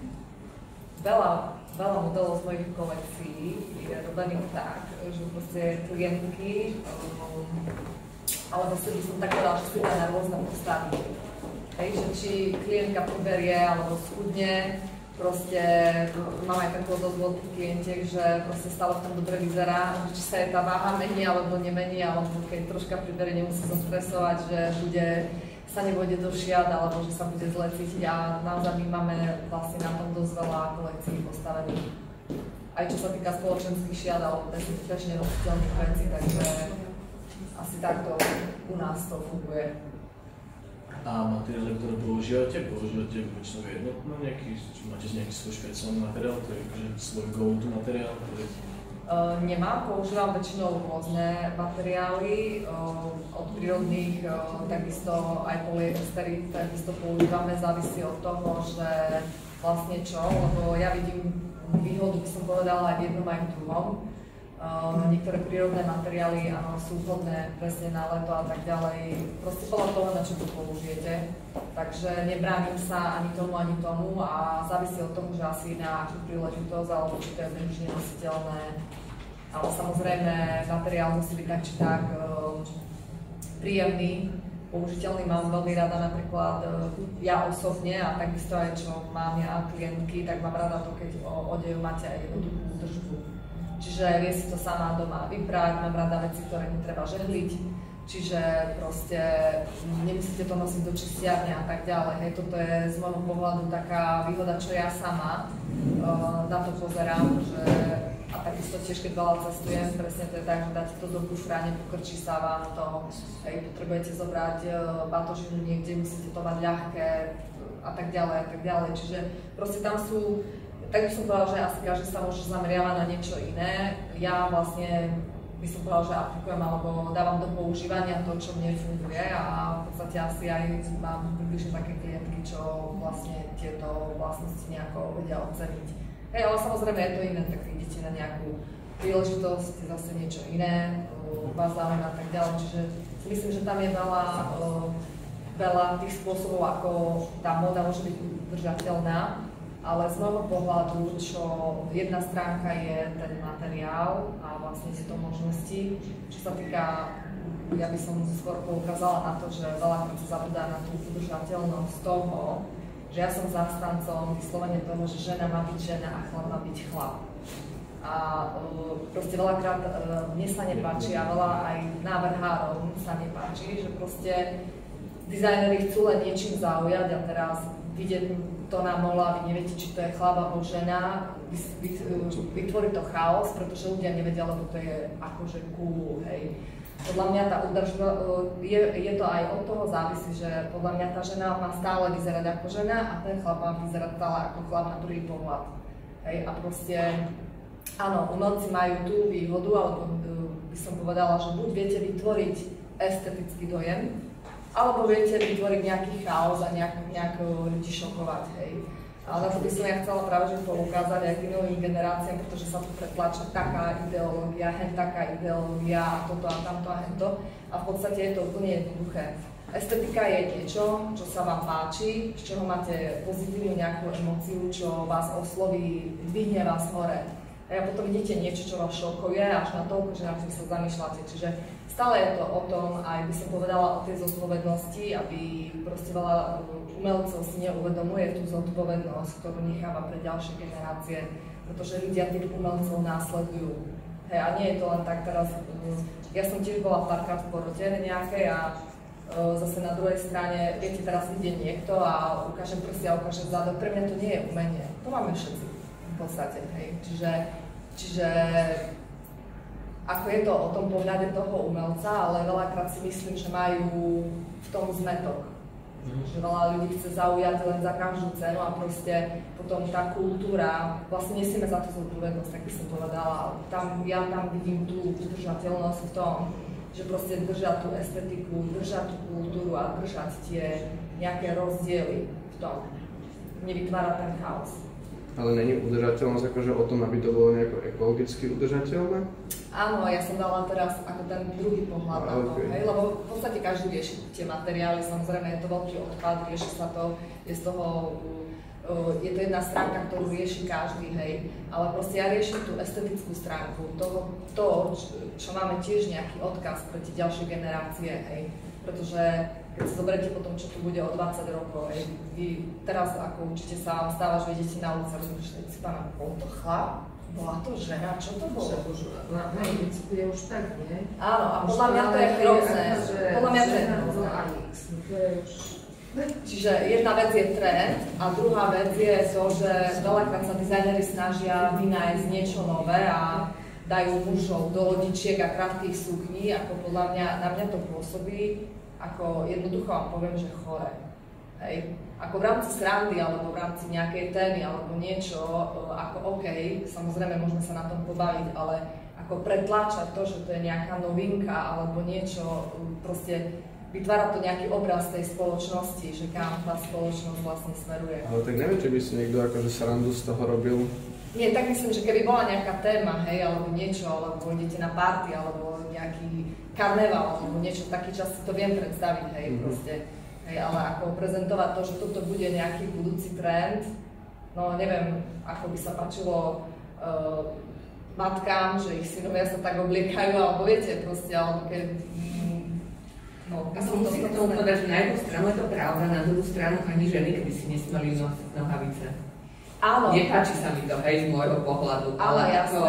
veľa Veľa modelov z mojich kolekcií je robených tak, že proste klientky, um, alebo si by som tak povedala, že si dá na rôzne postavy. Hej, že či klientka priberie alebo schudne, proste mám aj takú dosť vodných klientiek, že proste stále v tom dobre vyzerá, či sa je tá váha mení alebo nemení, alebo keď troška priberie, nemusí sa stresovať, že bude sa nevôjde do šiat, alebo že sa bude zle cítiť a naozaj my máme vlastne na tom dosť veľa kolekcií postavených. Aj čo sa týka spoločenských šiat alebo bezpečne nositeľných vecí, takže asi takto u nás to funguje. A materiály, ktoré používate, používate väčšinou jednotno nejaký, či máte nejaký svoj špeciálny materiál, to je akože svoj go-to materiál, ktorý... Uh, nemám, používam väčšinou rôzne materiály, uh, od prírodných, uh, takisto aj polyestery, takisto používame, závisí od toho, že vlastne čo, lebo ja vidím výhodu, by som povedala, aj v jednom, aj v druhom. Uh, niektoré prírodné materiály áno, sú vhodné presne na leto a tak ďalej, proste podľa toho, na čo to použijete. Takže nebránim sa ani tomu, ani tomu a závisí od toho, že asi na akú príležitosť, alebo či to je bežne nositeľné. Ale samozrejme, materiál musí byť tak či tak uh, príjemný, použiteľný. Mám veľmi rada napríklad uh, ja osobne a takisto aj čo mám ja klientky, tak mám rada to, keď o odeju máte aj jednoduchú údržbu. Čiže vie si to sama doma vyprať, mám rada veci, ktoré netreba žehliť, čiže proste nemusíte to nosiť do čistiarne a tak ďalej. Hej, toto je z môjho pohľadu taká výhoda, čo ja sama uh, na to pozerám, že a takisto tiež, keď veľa cestujem, presne to je tak, že dáte to do kufra, nepokrčí sa vám to, hej, potrebujete zobrať uh, batožinu niekde, musíte to mať ľahké a tak ďalej a tak ďalej, čiže proste tam sú. Tak by som povedala, že asi každý sa môže zameriavať na niečo iné. Ja vlastne by som povedala, že aplikujem alebo dávam do používania to, čo mne funguje a v podstate asi aj mám približne také klientky, čo vlastne tieto vlastnosti nejako vedia oceniť. Hej, ale samozrejme je to iné, tak idete na nejakú príležitosť, zase niečo iné, vás zaujíma a tak ďalej. Čiže myslím, že tam je veľa, veľa tých spôsobov, ako tá móda môže byť udržateľná. Ale z môjho pohľadu, čo jedna stránka je ten materiál a vlastne tieto možnosti, čo sa týka, ja by som skôr poukázala na to, že veľakrát sa zabudá na tú udržateľnosť toho, že ja som zástancom vyslovene toho, že žena má byť žena a chlap má byť chlap. A uh, proste veľakrát uh, mne sa nepáči a veľa aj návrhárom sa nepáči, že proste dizajneri chcú len niečím zaujať a teraz vidieť to na mola, vy neviete, či to je chlap alebo žena, vytvorí to chaos, pretože ľudia nevedia, lebo to je akože cool, hej. Podľa mňa tá udržba, je, je to aj od toho závisí, že podľa mňa tá žena má stále vyzerať ako žena a ten chlap má vyzerať stále ako chlap na druhý pohľad. Hej, a proste, áno, umelci majú tú výhodu, alebo by som povedala, že buď viete vytvoriť estetický dojem, alebo viete vytvoriť nejaký chaos a nejak, nejak ľudí šokovať, hej. Ale na to by som ja chcela práve že poukázať aj tým novým generáciám, pretože sa tu pretláča taká ideológia, hen taká ideológia a toto a tamto a hento. A v podstate je to úplne jednoduché. Estetika je niečo, čo sa vám páči, z čoho máte pozitívnu nejakú emóciu, čo vás osloví, dvihne vás hore. A potom vidíte niečo, čo vás šokuje, až na toľko, že na tým sa zamýšľate. Čiže stále je to o tom, aj by som povedala o tej zodpovednosti, aby proste veľa umelcov si neuvedomuje tú zodpovednosť, ktorú necháva pre ďalšie generácie, pretože ľudia tých umelcov následujú. Hej, a nie je to len tak teraz, ja som tiež bola párkrát v porote nejakej a zase na druhej strane, viete, teraz ide niekto a ukážem prsty a ukážem zadok, pre mňa to nie je umenie, to máme všetci v podstate, hej, čiže, čiže ako je to o tom pohľade toho umelca, ale veľakrát si myslím, že majú v tom zmetok. Že veľa ľudí chce zaujať len za každú cenu a proste potom tá kultúra, vlastne nesieme za to zodpovednosť, tak by som povedala. Tam, ja tam vidím tú udržateľnosť v tom, že proste držať tú estetiku, držať tú kultúru a držať tie nejaké rozdiely v tom. Nevytvárať ten chaos. Ale není udržateľnosť akože o tom, aby to bolo nejako ekologicky udržateľné? Áno, ja som dala teraz ako ten druhý pohľad na to, okay. hej, lebo v podstate každý rieši tie materiály, samozrejme je to veľký odpad, rieši sa to, je z toho, uh, je to jedna stránka, ktorú rieši každý, hej, ale proste ja riešim tú estetickú stránku, toho, to, čo máme tiež nejaký odkaz pre tie ďalšie generácie, hej, pretože keď si zoberiete potom, čo tu bude o dvadsať rokov, hej, vy teraz ako určite sa vám stáva, že idete na ulici a rozmýšľate si pána, bol to chlap? Bola to žena? Čo to bolo? Na Americe je už tak, nie? Áno, a podľa mňa to je hrozné. Podľa mňa to je hrozné. Čiže jedna vec je trend a druhá vec je to, že veľakrát sa dizajneri snažia vynájsť niečo nové a dajú mužov do lodičiek a krátkych sukní, ako podľa mňa, na mňa to pôsobí, ako jednoducho vám poviem, že chore. Hej. Ako v rámci srandy, alebo v rámci nejakej témy, alebo niečo, ako OK, samozrejme môžeme sa na tom pobaviť, ale ako pretláčať to, že to je nejaká novinka, alebo niečo, proste vytvára to nejaký obraz tej spoločnosti, že kam tá spoločnosť vlastne smeruje. Ale tak neviem, či by si niekto akože srandu z toho robil. Nie, tak myslím, že keby bola nejaká téma, hej, alebo niečo, alebo idete na party, alebo nejaký karneval, alebo niečo, v taký čas si to viem predstaviť, hej, mm-hmm. proste. Hej, ale ako prezentovať to, že toto bude nejaký budúci trend, no neviem, ako by sa páčilo uh, matkám, že ich synovia sa tak obliekajú, alebo viete, proste, alebo keď... No, a som musím k tomu povedať, že na jednu stranu je to pravda, na druhú stranu ani ženy, keby si nesmeli nosiť nohavice. Áno. Nepáči sa mi to, hej, z môjho pohľadu, ale ako...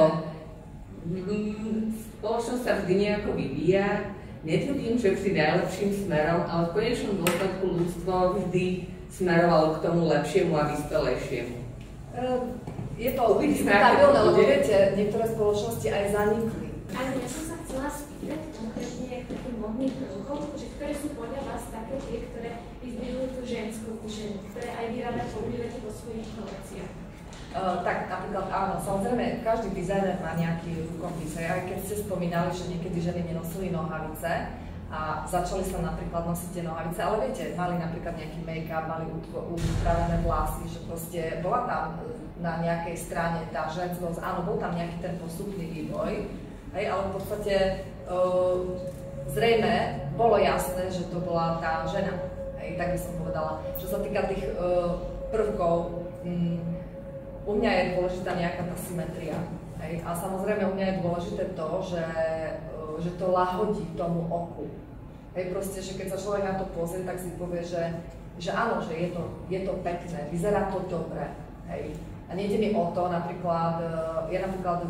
Spoločnosť sa vždy nejako vyvíja. Netvrdím, že vždy najlepším smerom, ale v konečnom dôsledku ľudstvo vždy smerovalo k tomu lepšiemu a vyspelejšiemu. Je to diskutabilné, lebo viete, niektoré spoločnosti aj zanikli. Ale ja som sa chcela spýtať konkrétne k takým modným prvkom, že ktoré sú podľa vás také tie, ktoré vyzdvihujú tú ženskú ženu, ktoré aj vy rada používate vo svojich kolekciách. Uh, tak napríklad áno, samozrejme každý dizajner má nejaký rukopis, aj keď ste spomínali, že niekedy ženy nenosili nohavice a začali sa napríklad nosiť tie nohavice, ale viete, mali napríklad nejaký make-up, mali upravené vlasy, že proste bola tam na nejakej strane tá ženskosť, áno, bol tam nejaký ten postupný vývoj, hej, ale v podstate uh, zrejme bolo jasné, že to bola tá žena, hej, tak by som povedala. Čo sa týka tých uh, prvkov, um, u mňa je dôležitá nejaká tá symetria. Hej? A samozrejme u mňa je dôležité to, že, že to lahodí tomu oku. Hej, proste, že keď sa človek na to pozrie, tak si povie, že, že áno, že je to, je to pekné, vyzerá to dobre. Hej? A nejde mi o to, napríklad, ja napríklad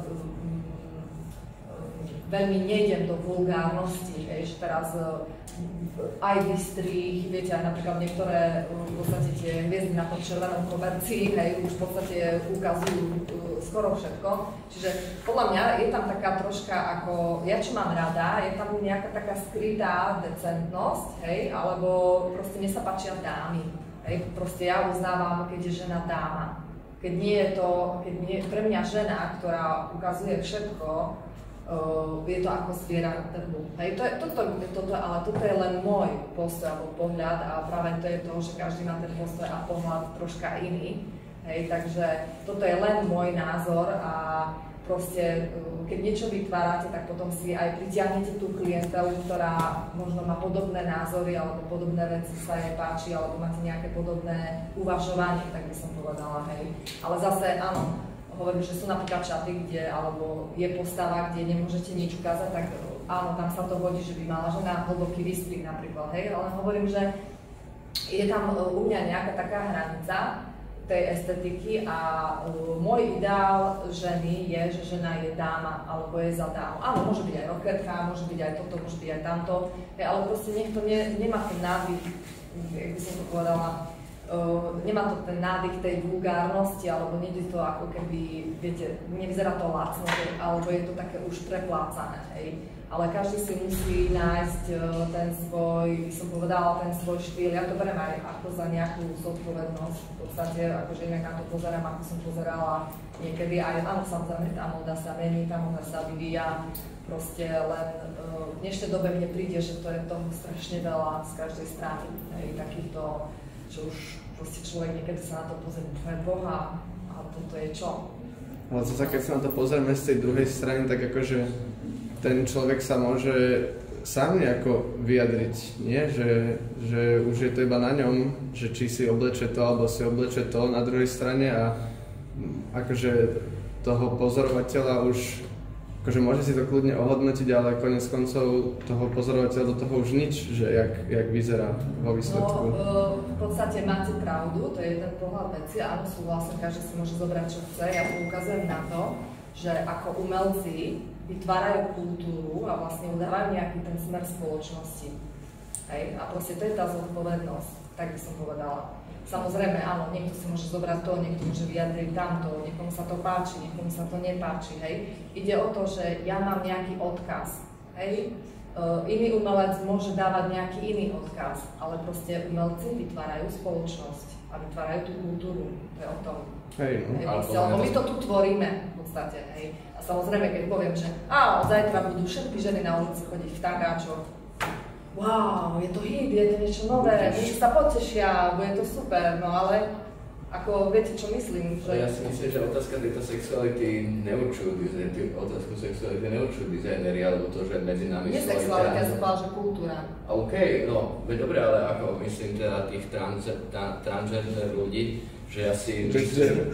veľmi nejdem do vulgárnosti, hej, že teraz aj výstrih, viete, aj napríklad niektoré v podstate tie hviezdy na tom červenom koberci, hej, už v podstate ukazujú skoro všetko. Čiže podľa mňa je tam taká troška ako, ja čo mám rada, je tam nejaká taká skrytá decentnosť, hej, alebo proste mne sa páčia dámy, hej, proste ja uznávam, keď je žena dáma. Keď nie je to, keď nie, pre mňa žena, ktorá ukazuje všetko, Uh, je to ako zviera na trhu. Hej, to je, toto, toto, ale toto je len môj postoj alebo pohľad a práve to je to, že každý má ten postoj a pohľad troška iný. Hej, takže toto je len môj názor a proste, uh, keď niečo vytvárate, tak potom si aj pritiahnete tú klientelu, ktorá možno má podobné názory alebo podobné veci sa jej páči alebo máte nejaké podobné uvažovanie, tak by som povedala, hej. Ale zase áno, hovorím, že sú napríklad čaty, kde, alebo je postava, kde nemôžete nič ukázať, tak áno, tam sa to hodí, že by mala žena hlboký výstrih napríklad, hej, ale hovorím, že je tam u mňa nejaká taká hranica tej estetiky a uh, môj ideál ženy je, že žena je dáma, alebo je za dámu. Áno, môže byť aj rockerka, môže byť aj toto, môže byť aj tamto, hej, ale proste niekto ne, nemá ten návyk, jak by som to povedala, Uh, nemá to ten nádych tej vulgárnosti, alebo nejde to ako keby, viete, nevyzerá to lacno, alebo je to také už preplácané, hej. Ale každý si musí nájsť uh, ten svoj, by som povedala, ten svoj štýl. Ja to beriem aj ako za nejakú zodpovednosť. V podstate, akože inak na to pozerám, ako som pozerala niekedy. Aj áno, samozrejme, tá móda sa mení, tá móda sa vyvíja. Proste len uh, v dnešnej dobe mne príde, že to je toho strašne veľa z každej strany, hej, takýchto, že už proste človek niekedy sa na to pozrie, pre Boha, a toto je čo? Ale zase, keď sa na to pozrieme z tej druhej strany, tak akože ten človek sa môže sám nejako vyjadriť, nie? Že, že už je to iba na ňom, že či si obleče to, alebo si obleče to na druhej strane a akože toho pozorovateľa už akože môže si to kľudne ohodnotiť, ale konec koncov toho pozorovateľa do toho už nič, že jak, jak vyzerá vo výsledku. No, v podstate máte pravdu, to je jeden pohľad veci, áno, súhlasím, každý si môže zobrať, čo chce. Ja poukazujem na to, že ako umelci vytvárajú kultúru a vlastne udávajú nejaký ten smer spoločnosti. Hej? A proste to je tá zodpovednosť, tak by som povedala. Samozrejme, áno, niekto si môže zobrať to, niekto môže vyjadriť tamto, niekomu sa to páči, niekomu sa to nepáči, hej. Ide o to, že ja mám nejaký odkaz, hej. Uh, iný umelec môže dávať nejaký iný odkaz, ale proste umelci vytvárajú spoločnosť a vytvárajú tú kultúru, to je o tom. Hej, no. Hej, proste, lebo my to tu tvoríme v podstate, hej. A samozrejme, keď poviem, že á, od zajtra budú všetky ženy na ulici chodiť v tangáčoch, wow, je to hit, je to niečo nové, muži sa potešia, bude to super, no ale ako viete, čo myslím, že... Ja si myslím, že otázka tejto sexuality neurčujú dizajneri, otázku sexuality neurčujú dizajneri, alebo to, že medzi nami... Nie sexualita, ja som povedala, že kultúra. OK, no, veď dobre, ale ako myslím teda tých trans, tra, transgender ľudí, že ja si myslím...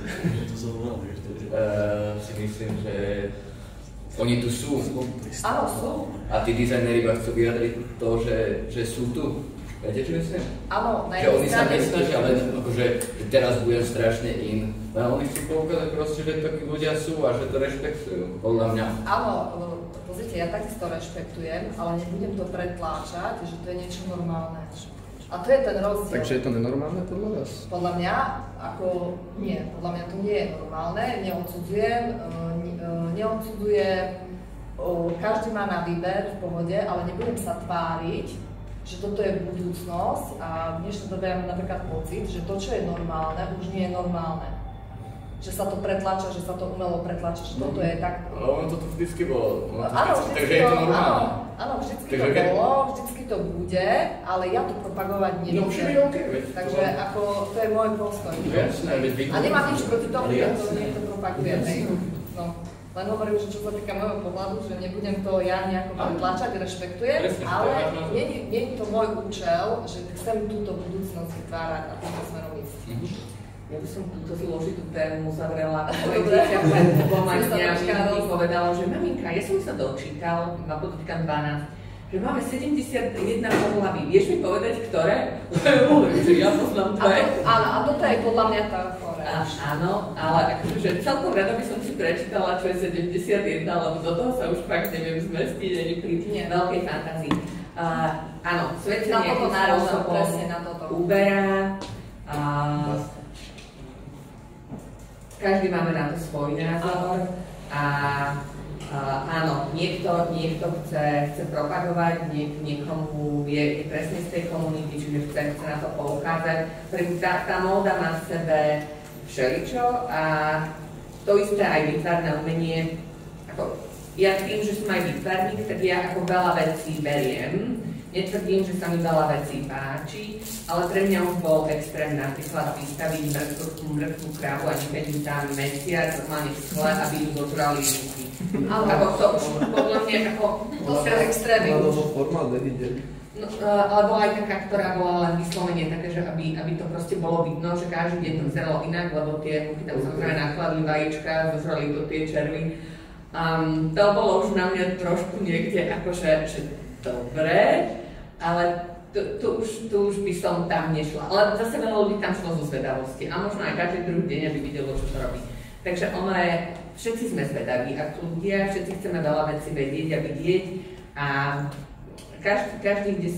uh, si myslím, že oni tu sú. Áno, sú. A tí dizajneri iba chcú vyjadriť to, že, že sú tu. Viete, čo myslím? Áno, na že oni sa nesnažia len, akože, že teraz budem strašne in. Ale oni chcú poukázať proste, že takí ľudia sú a že to rešpektujú, podľa mňa. Áno, pozrite, ja takisto rešpektujem, ale nebudem to pretláčať, že to je niečo normálne. A to je ten rozdiel. Takže je to nenormálne podľa vás? Podľa mňa, ako nie, podľa mňa to nie je normálne, neodsudzujem, neodsudzujem, každý má na výber v pohode, ale nebudem sa tváriť, že toto je budúcnosť a v dnešnej dobe ja mám napríklad pocit, že to, čo je normálne, už nie je normálne. Že sa to pretlača, že sa to umelo pretlača, že toto je tak... No, ono toto vždycky bolo. No, áno, vždycky takže to, je to normálne. Áno, áno, vždycky takže to keď... bolo, vždycky to bude, ale ja to propagovať nebudem. No, však je OK, veď. Takže to... ako, to je môj postoj. Jasné, veď vy... A nemám nič proti tomu, keď to niekto propaguje. No. Len hovorím, že čo sa týka môjho pohľadu, že nebudem to ja nejako pretlačať, rešpektujem, ale nie je to môj účel, že chcem túto budúcnosť vytvárať a týmto smerom ísť. Ja by som túto zložitú tému uzavrela. Moje dieťa pred dvoma dňami mi povedalo, že maminka, ja som sa dočítal, má podotýkam dvanásť, že máme sedemdesiatjeden pohlaví. Vieš mi povedať, ktoré? Že ja poznám tvoje. Áno, a toto je podľa mňa tá fóra. Áno, ale akože celkom rada by som si prečítala, čo je sedemdesiatjeden, lebo do toho sa už fakt neviem zmestiť ani pri veľkej fantázii. Uh, áno, svet sa nejakým spôsobom uberá. Uh, každý máme na to svoj názor. A Uh, áno, niekto, niekto chce, chce propagovať, niek, niekomu je, je presne z tej komunity, čiže chce, chce na to poukázať. Tá, tá móda má v sebe všeličo a to isté aj výtvarné umenie. Ako, ja tým, že som aj výtvarník, tak ja ako veľa vecí beriem. Netvrdím, že sa mi veľa vecí páči, ale pre mňa už bol extrém napríklad vystaviť mŕtvú, mŕtvú krávu a nechať ju tam mesiac normálne v skle, aby ju zotrali ruky. Ale ako to už podľa mňa ako to sa extrémy. Alebo formálne ide. No, ale bola aj taká, ktorá bola len vyslovene také, že aby, aby to proste bolo vidno, že každý deň to vyzeralo inak, lebo tie muchy tam samozrejme nakladli vajíčka, zozreli to tie červy. Um, to bolo už na mňa trošku niekde akože, že dobre, ale to, to, už, to už by som tam nešla. Ale zase veľa ľudí tam šlo zo zvedavosti a možno aj každý druhý deň, aby videlo, čo to robí. Takže ono je, všetci sme zvedaví ako ľudia, všetci chceme veľa vecí vedieť a vidieť a každý, každý ide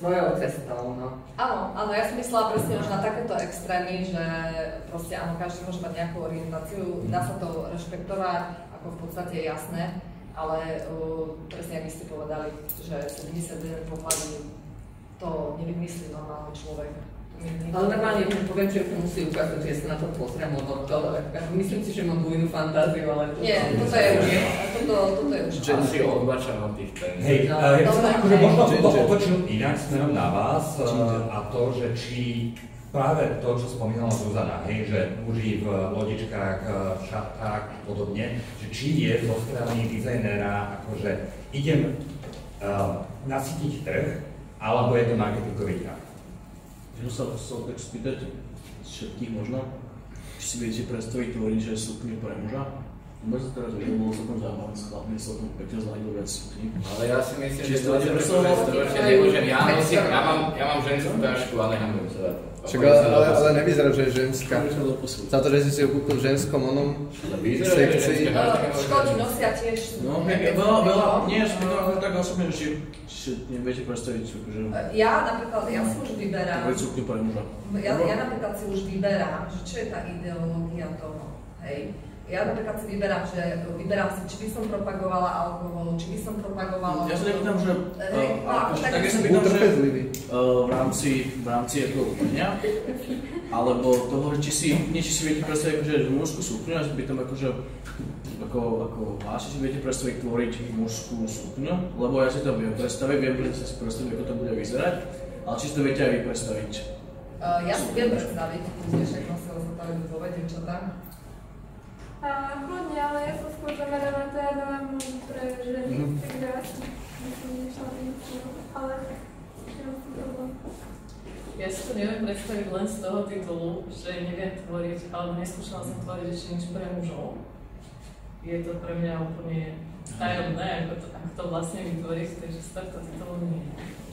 svojou cestou, no. Áno, áno, ja som myslela presne už na takéto extrémy, že proste áno, každý môže mať nejakú orientáciu, dá sa to rešpektovať, ako v podstate je jasné, ale uh, presne ako ste povedali, že sedemdesiatdeväť pohľadí to nevymyslí normálny človek. Ale normálne poviem, že to musí ukázať, že ja sa na to pozriem od toho. Myslím si, že mám bujnú fantáziu, ale... To Nie, toto je už, toto, toto je už... Asi odbačam od tých tém. Hej, No, ja som dobre, akože hej. možno to otočil inak smerom na vás a to, že či práve to, čo spomínala Zuzana, hej, že muži v lodičkách, v šatách a podobne, že či je zo strany dizajnera akože idem uh, nasytiť trh, alebo je to marketingový trh. Že sa chcel tak spýtať všetkých možno, či si viete predstaviť tvoriť, že sukňu pre muža? Vôbec sa teraz vedel, bolo sa tam zábavné s chlapmi, sa tam pekne zladil vec sukni. Ale ja si myslím, Čiže že to to je je predstavovať, že nemôžem ja nosiť, ja mám, ja mám ženskú tašku, ale nehambujem sa za to. Však ale, ale, ale nevyzerá, že je ženská. Doposiaľ. Za to, že si si ju kúpil v ženskom onom Vyzerá, že je sekcii. ženská. Škodi nosia tiež... No, veľa, veľa, nie, spýtam tak osobne, že si neviete predstaviť, že... Ja napríklad, ja si už vyberám... Tvoriť sukňu pre muža. Ja, ja napríklad si už vyberám, že čo je tá ideológia toho, hej. Ja napríklad si vyberám, že vyberám si, či by som propagovala alkohol, či by som propagovala... Ja sa nepýtam, že... Hej, uh, no, akože, tak tak ja sa by- pýtam, že Utrpezlivý. uh, v rámci, v rámci ako umenia, alebo toho, či si, nie, či si viete predstaviť akože mužskú sukňu, ja sa pýtam akože, ako, ako vás, či si viete predstaviť tvoriť mužskú sukňu, lebo ja si to viem predstaviť, viem si predstaviť, ako to bude vyzerať, ale či si to viete aj vy predstaviť. Uh, ja si viem predstaviť, že však nosila sa to aj do dievčatá. A hodne, ale ja som skôr zameraná teda na môžu pre ženy, takže ja som myslím, nešla tým ale ja som to bolo. Ja si to neviem predstaviť len z toho titulu, že neviem tvoriť, alebo neskúšala som tvoriť ešte nič pre mužov. Je to pre mňa úplne tajomné, ako to, ako to vlastne vytvoriť, takže z tohto titulu nie.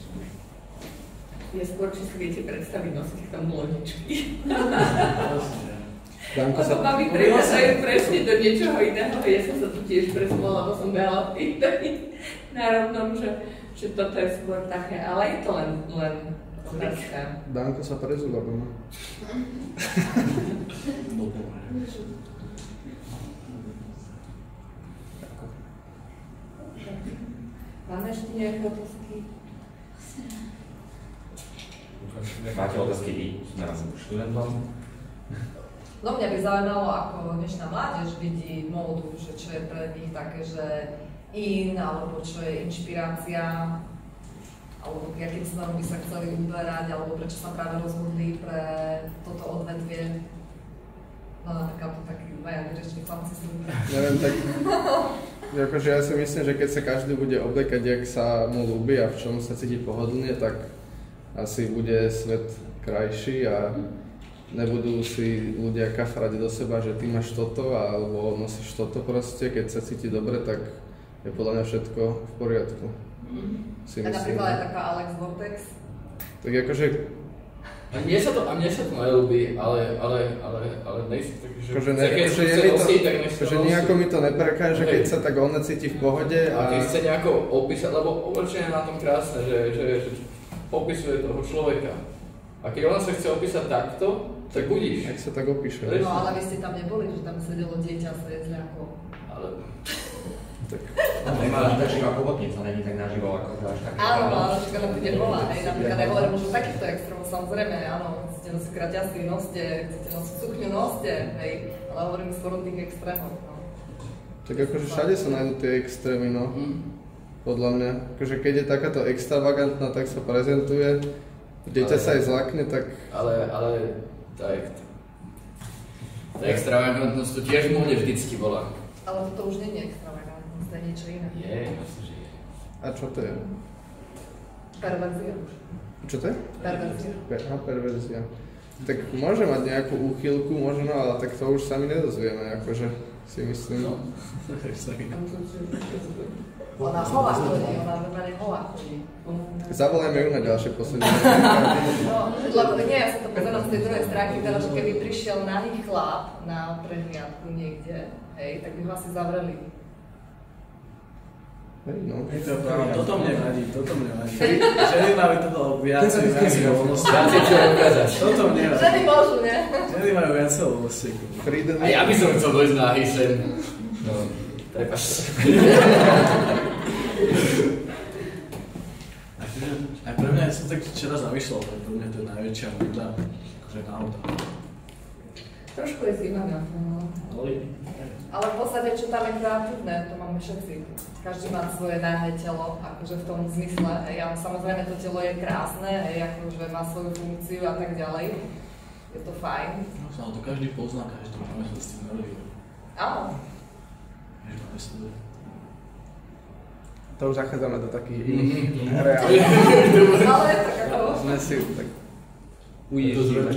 Je skôr, či si viete predstaviť nosiť tam lodičky. Danko sa... Lebo mami prechádzajú presne do niečoho iného. Ja som sa tu tiež presla, lebo som behala v tých národnom, že, že toto je skôr také, ale je to len, len otázka. Danko sa prezúva doma. Máme ešte nejaké otázky? Máte otázky vy, smerom k študentom? No mňa by zaujímalo, ako dnešná mládež vidí módu, že čo je pre nich také, že in, alebo čo je inšpirácia, alebo akým smerom by sa chceli uberať, alebo prečo sa práve rozhodli pre toto odvetvie. No napríklad to taký dvaja vyriešení chlapci sú. Neviem, tak... Akože ja si myslím, že keď sa každý bude obliekať, jak sa mu ľúbi a v čom sa cíti pohodlne, tak asi bude svet krajší a nebudú si ľudia kafrať do seba, že ty máš toto alebo nosíš toto proste. Keď sa cíti dobre, tak je podľa mňa všetko v poriadku. Si A myslím. napríklad aj taká Alex Vortex. Tak akože... A mne sa to, a mne sa to neľúbi, ale, ale, ale, ale nejsi taký, že... Akože ne, keď akože chce je mi to, nosiť, tak nech sa akože nosí. nejako mi to neprekáže, keď Hej. sa tak ona cíti v pohode A a... keď chce nejako opísať, lebo oblečenie je na tom krásne, že, že, že popisuje toho človeka. A keď ona sa chce opísať takto, tak budíš. Ak sa tak opíše. Vieš? No ale vy ste tam neboli, že tam sedelo dieťa s rezľakom. Ale... Tak. Nemá tak živá chobotnica, není tak naživo ako až také. Áno, ale však ona bude bola, hej, napríklad ja hovorím už o takýchto extrémoch, samozrejme, áno, chcete nosiť kraťasy, noste, chcete nosiť sukňu, noste, hej, ale hovorím skôr o tých extrémoch, no. Tak akože všade sa nájdú tie extrémy, no. Hm. Podľa mňa. Akože keď je takáto extravagantná, tak sa prezentuje. Dieťa Ale- sa aj zlakne, tak... Ale, ale tá, ex- tá extravagantnosť to tiež môže vždycky volá. Ale toto už nie je extravagantnosť, to je niečo iné. Je, myslím, že je. A čo to je? Perverzia. Čo to je? Perverzia. Per- Aha, perverzia. Tak môže mať nejakú úchylku, možno, ale tak to už sami nedozvieme, akože si myslím. No. Ona holá chodí, ona normálne holá chodí. Zavolajme ju na ďalšie posledné. No, lebo nie, ja som to pozerala z tej druhej stránky, teda, že keby prišiel nahý chlap na prehliadku niekde, hej, tak by ho asi zavreli. No. Je to pravda, toto mne vadí, toto mne vadí. Ženy majú toho viacej, viacej voľnosti. Viacej čo ukázať. Toto mne vadí. Ženy môžu, nie? Ženy majú viacej voľnosti. A ja by som chcel dojsť na hysen. No, prepáč. Aj pre mňa, ja som tak včera zamýšľal, že pre mňa to je najväčšia nuda, akože náhoda. Trošku je zima na to, no. Ale v podstate, čo tam je kreatívne, to máme všetci. Každý má svoje náhé telo, akože v tom zmysle. Ja, samozrejme, to telo je krásne, hej, akože má svoju funkciu a tak ďalej. Je to fajn. No, ale to každý pozná, každý to máme sa s tým nerobí. Áno. Než máme sleduje. To už zachádzame do takých iných reálnych. Ale tak ako... Sme si tak uježdíme.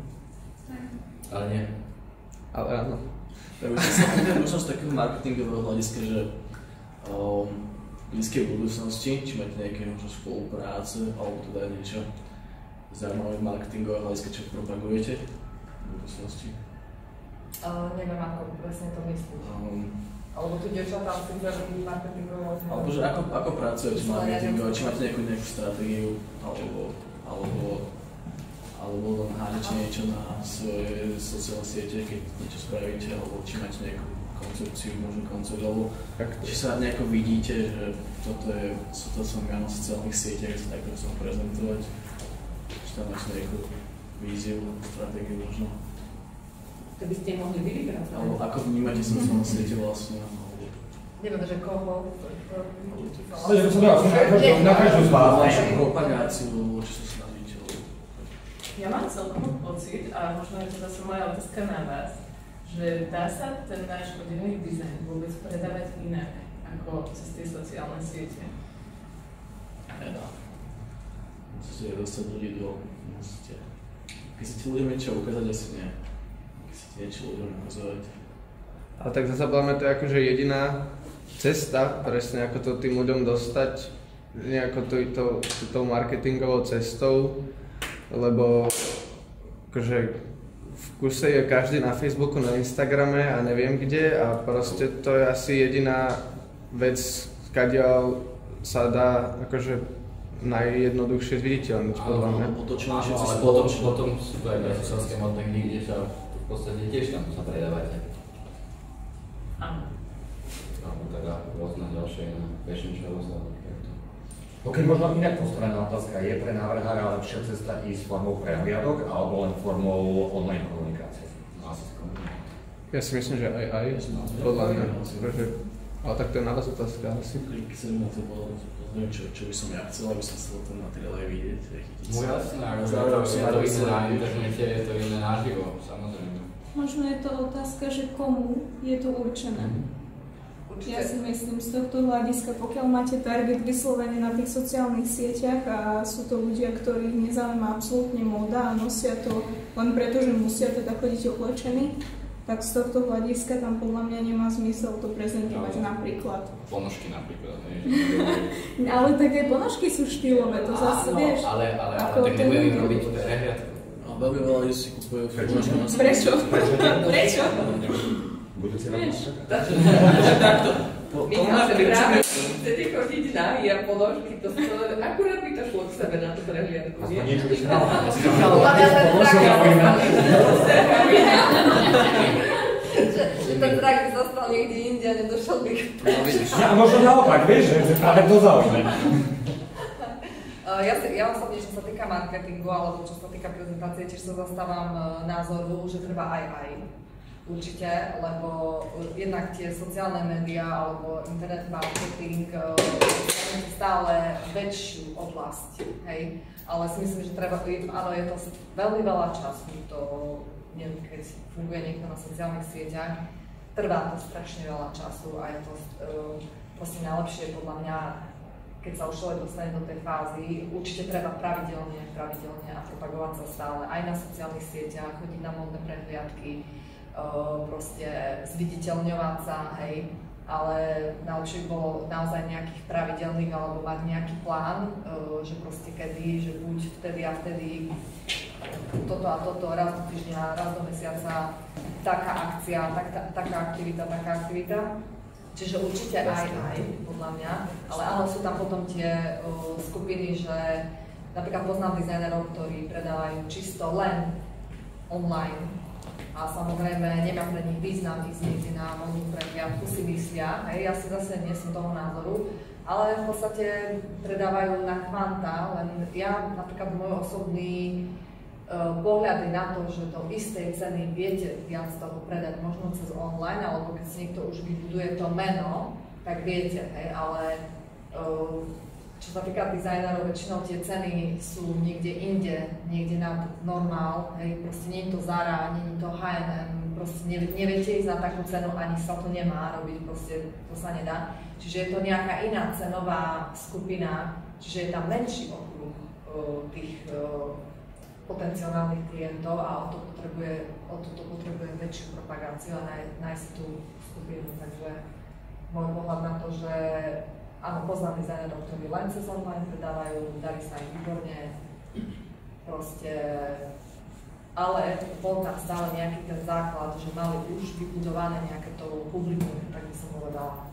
Ale nie. Ale áno. Ja by som sa pýtal možno z takého marketingového hľadiska, že o blízkej budúcnosti, či máte nejaké možno spolupráce, alebo teda niečo zaujímavé marketingové hľadiska, čo propagujete v budúcnosti? Uh, neviem, ako presne to myslíš. Um, Alebo tu dievčatá si chceli marketingovou... Alebo že ako, ako pracujete marketingovo, či máte nejakú, nejakú stratégiu, alebo, alebo, alebo len hádete niečo na svoje sociálne siete, keď niečo spravíte, alebo či máte nejakú koncepciu, možno koncept, alebo či sa nejako vidíte, že toto je, toto som ja na sociálnych sieťach, sa takto chcem prezentovať, či tam máte nejakú víziu, stratégiu možno. To by ste mohli vy vybrať. Alebo ako vnímate sociálne siete vlastne? Neviem, že koho... Ale že to sa dá na každú z vás. Propagáciu, či sa snažíte. Ja mám celkom pocit, a možno je to zase moja otázka na vás, že dá sa ten náš odevený dizajn vôbec predávať inak, ako cez tie sociálne siete? Nedá. Musíte dostať ľudí do... Musíte... Keď chcete ľuďom niečo ukázať, asi nie. Keď chcete niečo ľuďom ukázať. Ale tak zase budeme to akože jediná cesta, presne ako to tým ľuďom dostať, nejako to, to, tou marketingovou cestou, lebo akože v kuse je každý na Facebooku, na Instagrame a neviem kde a proste to je asi jediná vec, kadiaľ sa dá akože najjednoduchšie zviditeľniť, podľa mňa. Alebo to, čo my všetci ale potom, potom sú to aj bratislavské modné kde sa v podstate tiež tam sa predávate. Áno. Alebo teda rôzne ďalšie fashion shows alebo takto. Ok, možno inak postavená otázka. Je pre návrhára lepšia cesta ísť formou prehliadok alebo len formou online komunikácie? Asi komunikácie. Ja si myslím, že aj aj, podľa mňa. Ale tak to je na vás otázka asi. Keď sa mi na to pozriem, čo, čo by som ja chcel, aby som chcel ten materiál aj vidieť, aj chytiť No sa. jasné, ale je to iné na internete, je to iné naživo, samozrejme. Možno je to otázka, že komu je to určené. Ja si myslím z tohto hľadiska, pokiaľ máte target vyslovene na tých sociálnych sieťach a sú to ľudia, ktorých nezaujíma absolútne móda a nosia to len preto, že musia teda chodiť oblečení, tak z tohto hľadiska tam podľa mňa nemá zmysel to prezentovať no, napríklad. Ponožky napríklad, nie? Ale také ponožky sú štýlové, to zase no, vieš. Ale, ale, ale tak nebudem robiť prehliadku. A veľmi veľa ľudí si kúpujú ponožky na Prečo? Prečo? Budúci rok? Takto. Michal, že práve chcete chodiť nahý a ponožky, to sú akurát by to šlo k sebe na tú prehliadku, nie? Aspoň niečo by sa dalo. Že ten trak by zostal niekde inde a nedošiel by k A možno naopak, vieš, že práve to zaujíma. Ja, si, ja osobne, čo sa týka marketingu alebo čo sa týka prezentácie, tiež sa zastávam názoru, že treba aj aj. Určite, lebo jednak tie sociálne médiá alebo internet marketing uh, stále väčšiu oblasť, hej. Ale si myslím, že treba, áno, je to veľmi veľa času, to neviem, keď funguje niekto na sociálnych sieťach, trvá to strašne veľa času a je to uh, proste najlepšie podľa mňa, keď sa už človek dostane do tej fázy, určite treba pravidelne, pravidelne a propagovať sa stále aj na sociálnych sieťach, chodiť na modné prehliadky, Uh, proste zviditeľňovať sa, hej, ale najlepšie by bolo naozaj nejakých pravidelných alebo mať nejaký plán, uh, že proste kedy, že buď vtedy a vtedy toto a toto, raz do týždňa, raz do mesiaca, taká akcia, tak, ta, taká aktivita, taká aktivita. Čiže určite aj aj, podľa mňa, ale áno, sú tam potom tie uh, skupiny, že napríklad poznám dizajnerov, ktorí predávajú čisto len online a samozrejme nemá pre nich význam ísť niekde na modnú prehliadku, si myslia, hej, ja si zase nie som toho názoru, ale v podstate predávajú na kvanta, len ja napríklad môj osobný pohľady na to, že do istej ceny viete viac toho predať možno cez online, alebo keď si niekto už vybuduje to meno, tak viete, hej, ale čo sa týka dizajnerov, väčšinou tie ceny sú niekde inde, niekde nad normál, hej, proste nie je to Zara, nie je to há end em, proste neviete ísť na takú cenu, ani sa to nemá robiť, proste to sa nedá. Čiže je to nejaká iná cenová skupina, čiže je tam menší okruh tých potenciálnych klientov a o to potrebuje, o toto potrebuje väčšiu propagáciu a náj, nájsť tú skupinu. Takže môj pohľad na to, že áno, poznám dizajnerov, ktorí len cez online predávajú, darí sa im výborne, proste, ale bol tam stále nejaký ten základ, že mali už vybudované nejaké to publikum, tak by som povedala.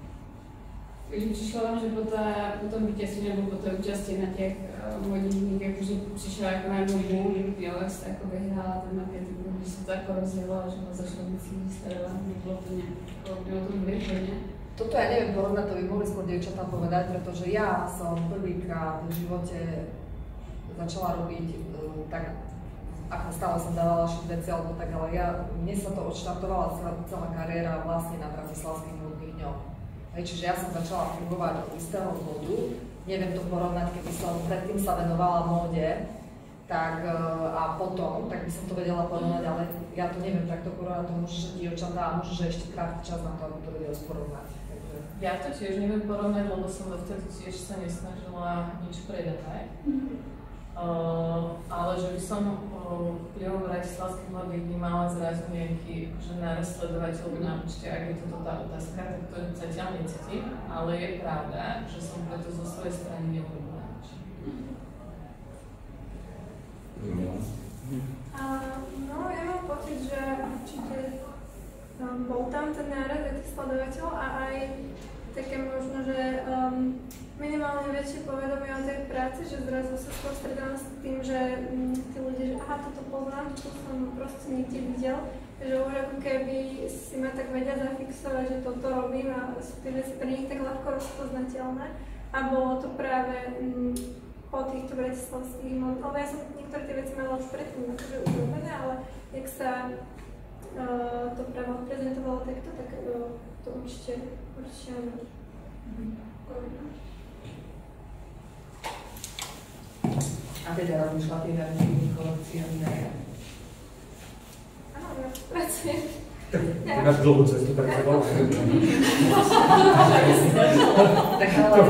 Takže přišlo vám, že po, té, po tom vítězství nebo po té účasti na těch uh, modních, jakože přišla jako najednou boom, jo, jak jste jako vyhrála ten marketing, když se to jako rozjelo a že vás začalo být si staré, nebylo to nějak, bylo to vyhodně. Toto ja neviem porovnať, to by mohli skôr dievčatá povedať, pretože ja som prvýkrát v živote začala robiť uh, tak, ako stále som dávala šiť veci alebo tak, ale ja, mne sa to odštartovala celá, celá kariéra vlastne na bratislavských modných dňoch. Hej, čiže ja som začala fungovať od istého bodu, neviem to porovnať, keby som predtým sa venovala móde, tak a potom, tak by som to vedela porovnať, ale ja to neviem takto porovnať, to môže, že dievčatá a môže, že ešte krátky čas na to, aby to vedela porovnať. Takže... Ja to tiež neviem porovnať, lebo som vtedy tiež sa nesnažila nič predávať. Uh, ale že by som uh, vplyvom bratislavských modných dní mala zrazu nejaký akože nárast sledovateľov na účte, ak je toto tá otázka, tak to zatiaľ necítim, ale je pravda, že som preto zo svojej strany neurobila nič. No, ja mám pocit, že určite um, bol tam ten nárast tých sledovateľov a aj také možno, že um, minimálne väčšie povedomie o tej práci, že zrazu sa skôr stretám s tým, že um, tí ľudia, že aha, toto poznám, toto som proste niekde videl, že už ako keby si ma tak vedia zafixovať, že toto robím a sú tie veci pre nich tak ľahko rozpoznateľné a bolo to práve um, po týchto bratislavských modných, lebo ja som niektoré tie veci mala už predtým akože urobené, ale jak sa uh, to práve prezentovalo takto, tak uh, to určite, určite áno. A teda rozmýšľate nad nejakými kolekciami na jar? Áno, ja pracujem. Ty máš dlhú cestu pred sebou. Tak ale...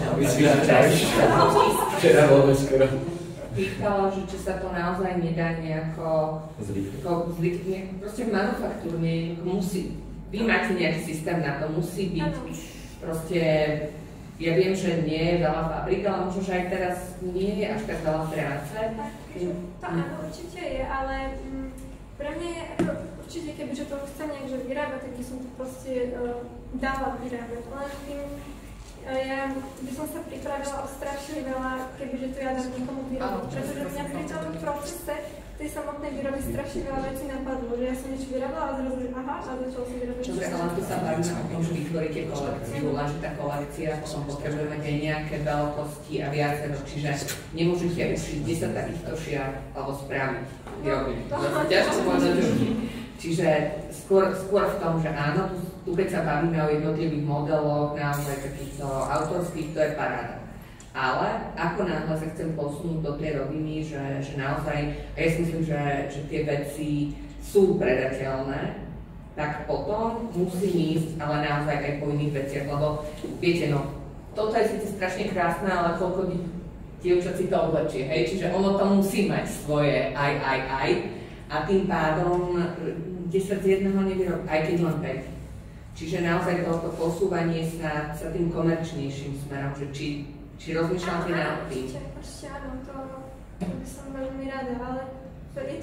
Včera veľmi skoro. Pýtala, že či sa to naozaj nedá nejako zvykne, proste v manufaktúrne musí. Vy máte nejaký systém na to, musí byť proste, ja viem, že nie je veľa fabrik, ale možno, že aj teraz nie je až tak veľa práce. To áno, určite je, ale m, pre mňa je ako určite, kebyže to chcem nejak že vyrábať, tak by som to proste uh, dala vyrábať, len tým uh, ja by som sa pripravila o strašne veľa, kebyže to ja dám niekomu vyrobiť, pretože mňa pri tom procese tej samotnej výroby strašne veľa vecí napadlo, že ja som niečo vyrábala a zrazu, že aha, a začala som vyrábať. Dobre, ale tu sa bavíme o tom, že vytvoríte kolekciu, lenže tá kolekcia potom potrebuje mať aj nejaké veľkosti a viacero, čiže nemôžete ušiť desať takýchto šiat alebo spraviť, vyrobiť. Ťažko povedať, čiže skôr, skôr v tom, že áno, tu, tu keď sa bavíme o jednotlivých modeloch, naozaj takýchto autorských, to je paráda. Ale ako náhle sa chcem posunúť do tej roviny, že, že naozaj, a ja si myslím, že, že tie veci sú predateľné, tak potom musím ísť, ale naozaj aj po iných veciach, lebo viete, no, toto je síce strašne krásne, ale koľko dievčat si to oblečie, hej, čiže ono to musí mať svoje aj, aj, aj, a tým pádom desať z jedného nevyrobí, aj keď len päť. Čiže naozaj toto posúvanie sa, sa tým komerčnejším smerom, že či Či rozmýšľate nad tým? Určite, určite áno, to, to by som veľmi rada, ale to je to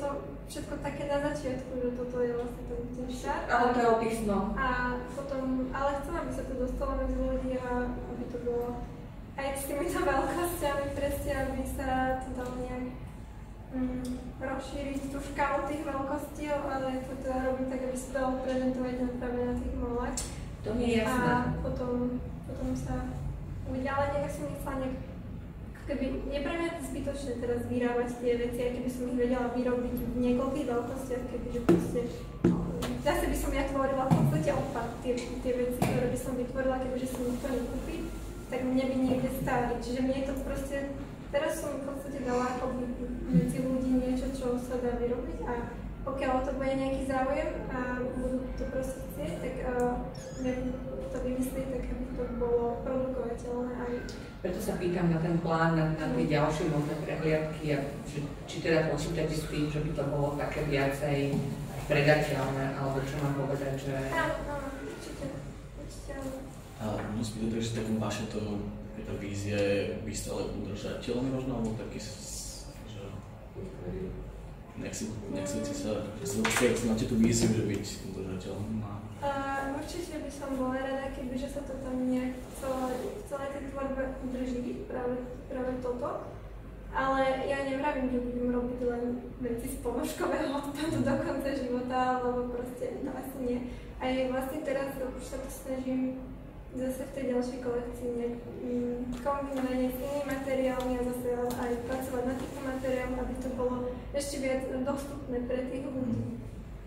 všetko také na začiatku, že toto je vlastne ten, ten štart. Ale to je o tých snoch. A potom, ale chcem, aby sa to dostalo medzi ľudí a aby to bolo aj s týmito veľkosťami presne, aby sa to dalo nejak mm, rozšíriť tú škálu tých veľkostí, ale to teda robím tak, aby sa dalo prezentovať práve na tých molách. To mi je jasné. A potom, potom sa uvidí, ale nejak som myslela nejak, keby, nie pre mňa je zbytočné teraz vyrábať tie veci, aj keby som ich vedela vyrobiť v niekoľkých veľkostiach, kebyže proste, zase by som ja tvorila v podstate odpad, tie, tie veci, ktoré by som vytvorila, kebyže som nikto nekúpi, tak mne by niekde stáli. Čiže mne je to proste, teraz som v podstate dala ako medzi ľudí niečo, čo sa dá vyrobiť a pokiaľ o to bude nejaký záujem a budú to proste chcieť, tak uh, neviem to vymyslieť, tak aby to bolo produkovateľné aj. Preto sa pýtam na ten plán, na, na tie ďalšie možné prehliadky a či, či teda počítate s tým, že by to bolo také viacej predateľné, alebo čo mám povedať, že... Áno, áno, určite, určite áno. A môžem spýtať, že takom vaše to, tá vízia je stále udržateľná možno, alebo taký, že nechcete sa, že sa máte tú víziu, že byť udržateľná? Uh, určite by som bola rada, kebyže sa to tam nejak v celej tej tvorbe udrží, práve, práve toto. Ale ja nevravím, že budem robiť len veci z ponožkového odpadu do konca života, lebo proste to asi nie. Aj vlastne teraz už sa to snažím zase v tej ďalšej kolekcii nejak mm, kombinovanie s inými materiálmi a zase aj pracovať na týchto materiáloch, aby to bolo ešte viac dostupné pre tých ľudí.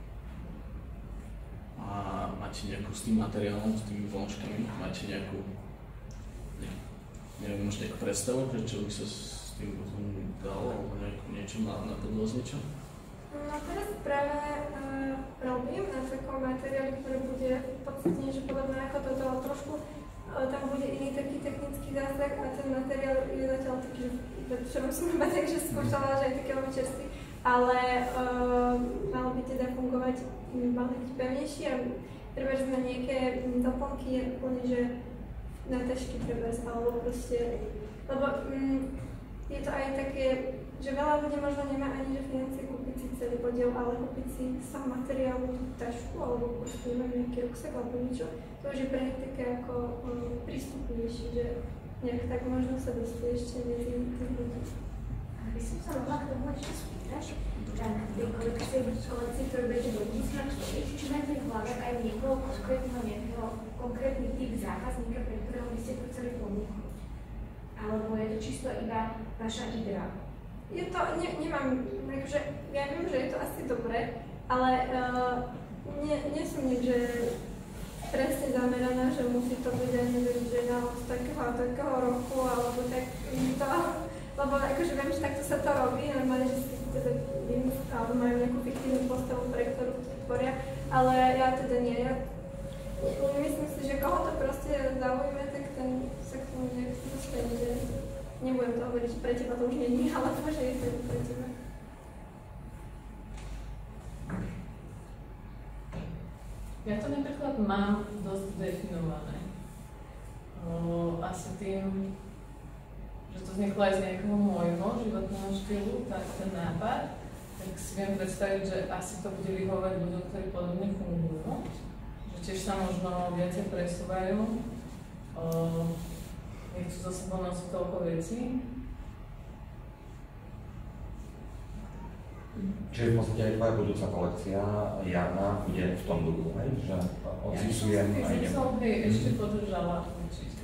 A máte nejakú s tým materiálom, s tými ponožkami, máte nejakú, ne, neviem, možno nejakú predstavu, že čo by sa s tým potom dalo, alebo nejakú, niečo na, napadlo z niečo? No teraz práve uh, robím na takom materiáli, ktorý bude v podstate niečo podobné ako toto, ale trošku uh, tam bude iný taký technický zásah a ten materiál je zatiaľ taký, že včerom som iba tak, že skúšala, že aj taký veľmi čerstvý, ale uh, malo by teda fungovať, mal byť pevnejší a trebárs na nejaké doplnky je úplne, že na tašky trebárs, alebo proste, lebo um, je to aj také, že veľa ľudí možno nemá ani že financie kúpiť si celý podiel, ale kúpiť si z toho materiálu tú tašku alebo proste neviem nejaký ruksak alebo niečo. To už je pre nich také ako um, prístupnejšie, že nejak tak možno sa dostať ešte medzi tých ľudí. A by som sa mohla k tomu ešte spýtať, tak tej kolekcie, kolekcie, ktoré budete do budúcna tvoriť, či máte v hlave aj niekoho konkrétneho, nejakého konkrétny typ zákazníka, pre ktorého by ste to chceli ponúknuť? Alebo je to čisto iba vaša idea? Je to, ne, nemám, takže ja viem, že je to asi dobré, ale uh, nie, nie som nič, že presne zameraná, že musí to byť, ja neviem, že na z takého a takého roku, alebo tak to, lebo akože viem, že takto sa to robí, normálne, že si teda vymyslia, alebo majú nejakú fiktívnu postavu, pre ktorú to tvoria, ale ja teda nie, ja myslím si, že koho to proste zaujíme, tak ten sa k tomu nejak dostane, že nebudem to hovoriť, že pre teba to už nie je, ale to, že je to pre teba. Ja to napríklad mám dosť definované. O, asi tým, že to vzniklo aj z nejakého môjho životného štýlu, tak ten nápad, tak si viem predstaviť, že asi to bude vyhovovať ľuďom, ktorí podobne fungujú. Že tiež sa možno viacej presúvajú, o, nechcú za sebou nosiť toľko vecí. Čiže v podstate aj tvoja budúca kolekcia jarná bude v tom duchu, že odzisujem a idem. Ja som hej, ešte podržala určite.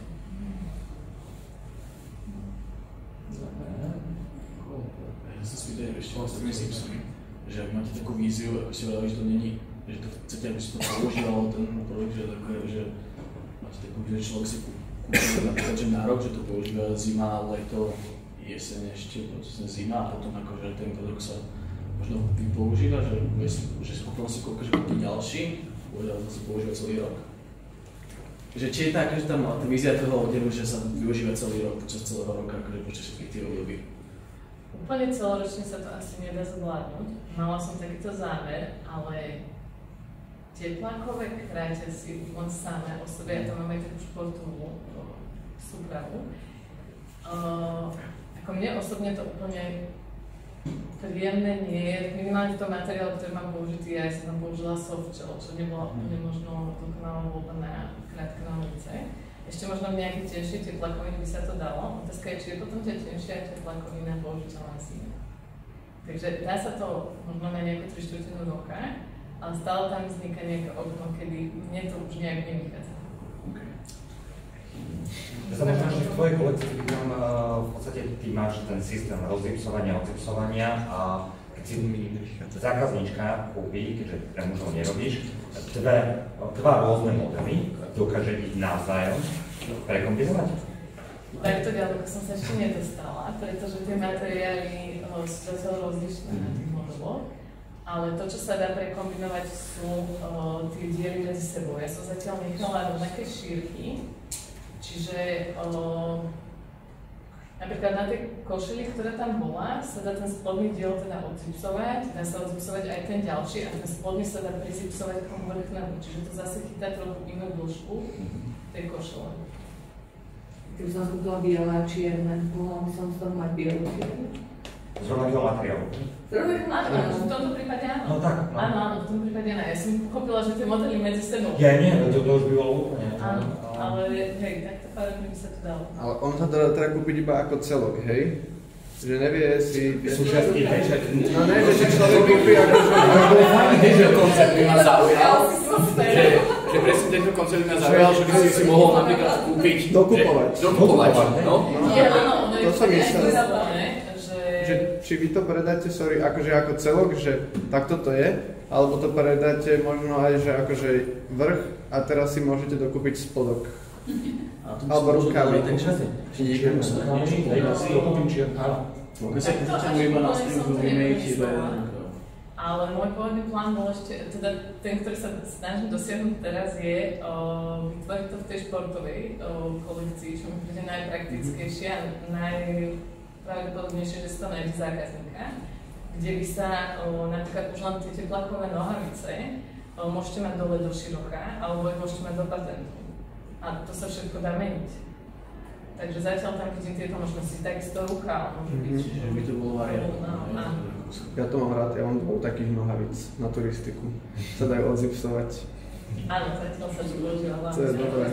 Ja sa spýtam ešte vás tak myslím si, že ak máte takú víziu, ako si hovorili, že to není, že to chcete, aby si to používalo ten projekt, že, také, že máte takú víziu, že človek si kúpi napríklad, že na rok, že to používa zima, leto, jeseň ešte, potom zima a potom akože ten produkt sa možno vypoužíva, že, že potom si kúka, že kúpi ďalší, bude zase používať celý rok. Že či je tak, že tam tá vízia toho odderu, že sa využíva celý rok, počas celého roka, akože počas všetkých tých období. Úplne celoročne sa to asi nedá zvládnuť. Mala som takýto zámer, ale teplákové kráťa si len samé o sebe, ja tam mám aj takú športovú súpravu. Uh, ako mne osobne to úplne Príjemné nie je, minimálne v tom materiálu, ktorý mám použitý, ja som tam použila softshell, čo nebolo úplne možno dokonalá voľba na krátke nohavice. Ešte možno nejaké tenšie teplakoviny by sa to dalo. Otázka je, či je potom tie tenšia teplakovina použiteľná zime. Takže dá sa to možno na nejakú tri štvrtinu roka, ale stále tam vzniká nejaké okno, kedy mne to už nejak nevychádza. Okay. Ja sa možno, že v tvojej kolekcii vidím, v podstate ty máš ten systém rozipsovania, odzipsovania a keď si zákazníčka kúpi, keďže pre mužov nerobíš, dve, dva rôzne modely, dokáže ich navzájom prekombinovať? Takto ďaleko som sa ešte nedostala, pretože tie materiály sú zatiaľ rozlišné na tých modeloch. Ale to, čo sa dá prekombinovať, sú uh, tie diery medzi sebou. Ja som zatiaľ nechala rovnaké šírky, čiže uh, napríklad na tej košeli, ktorá tam bola, sa dá ten spodný diel teda odzipsovať, dá sa odzipsovať aj ten ďalší a ten spodný sa dá prizipsovať k tomu vrchnému, čiže to zase chytá trochu inú dĺžku tej košele. Keby som skúpila biele a čierne, mohla by som z toho mať bielu čierne? Z rovnakého materiálu. Z rovnakého materiálu, v tomto prípade áno. No tak, no. Áno, áno, v tomto prípade áno. Ja som pochopila, že tie modely medzi sebou. Ja nie, to, to už by bolo úplne. Áno, ale hej, takto párne by sa to dalo. Ale on sa dá teda kúpiť iba ako celok, hej? Že nevie si... Súčasný, hej, že... No ne, že si človek kúpi akože... Že koncept by ma zaujal. Že presne tento koncept by ma zaujal, že by si si mohol napríklad kúpiť... Dokupovať. Dokupovať, no. Nie, áno, ono je to som aj myslel. zabavené, že... Že či vy to predáte, sorry, akože ako celok, že takto to je, alebo to predáte možno aj, že akože vrch a teraz si môžete dokúpiť spodok. Alebo rukávy. Ale môj pôvodný plán bol ešte, teda ten, ktorý sa snažím dosiahnuť teraz je uh, vytvoriť to v tej športovej uh, kolekcii, čo mi príde najpraktickejšie a najpravdepodobnejšie, že sa to nájde zákazníka, kde by sa uh, napríklad už len tie teplakové nohavice uh, môžete mať dole do široka, alebo ich môžete mať do patentu. A to sa všetko dá meniť. Takže zatiaľ tam vidím tieto možnosti, takisto ruka môže byť. Čiže by to bolo variantné. Ja to mám rád, ja mám dvou takých nohavíc na turistiku. Sa dajú odzipsovať. Áno, zatiaľ sa to využíva hlavne. To je dobré.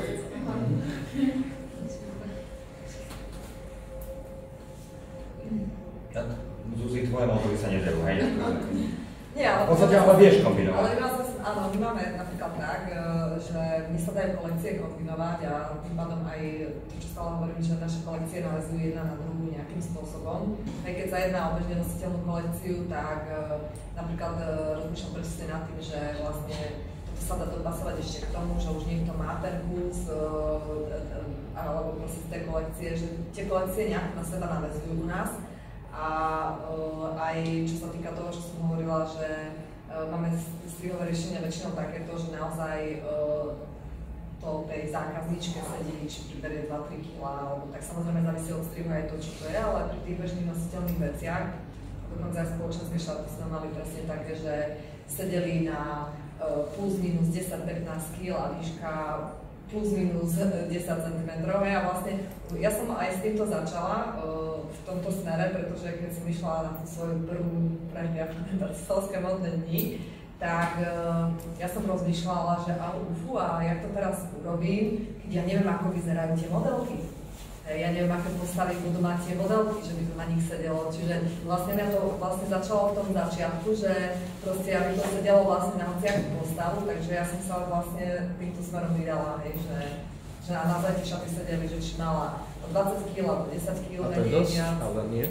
Zuzi, tvoje modely sa nedajú, hej? Nie, ale... V podstate ale vieš kombinovať. Ale áno, my máme napríklad tak, že my sa dajú kolekcie kombinovať a tým pádom aj, čo stále hovorím, že naše kolekcie navezujú jedna na druhú nejakým spôsobom. Aj keď sa jedná o bežne nositeľnú kolekciu, tak napríklad rozmýšľam presne nad tým, že vlastne toto sa dá dopasovať ešte k tomu, že už niekto má ten kus alebo proste z tej kolekcie, že tie kolekcie nejak na seba navezujú u nás. A uh, aj čo sa týka toho, čo som hovorila, že uh, máme strihové riešenia väčšinou takéto, že naozaj uh, to tej zákazničke sedí, či priberie dva tri kilá, alebo tak samozrejme závisí od strihu aj to, čo to je, ale pri tých bežných nositeľných veciach, dokonca aj spoločenské šaty sme mali presne také, že sedeli na uh, plus minus desať pätnásť kíl a výška plus minus desať centimetrov. A vlastne ja som aj s týmto začala uh, v tomto smere, pretože keď som išla na tú svoju prvú prehliadku na Bratislavské modné dni, tak uh, ja som rozmýšľala, že au, ufu, a jak to teraz urobím, keď ja neviem, ako vyzerajú tie modelky. Ja neviem, aké postavy budú mať tie modelky, že by to na nich sedelo. Čiže vlastne mňa to vlastne začalo v tom začiatku, že proste aby to sedelo vlastne na hociakú postavu, takže ja som sa vlastne týmto smerom vydala, hej, že, že na naozaj tie šaty sedeli, že či mala dvadsať kíl alebo desať kíl, a to je dosť, ale nie.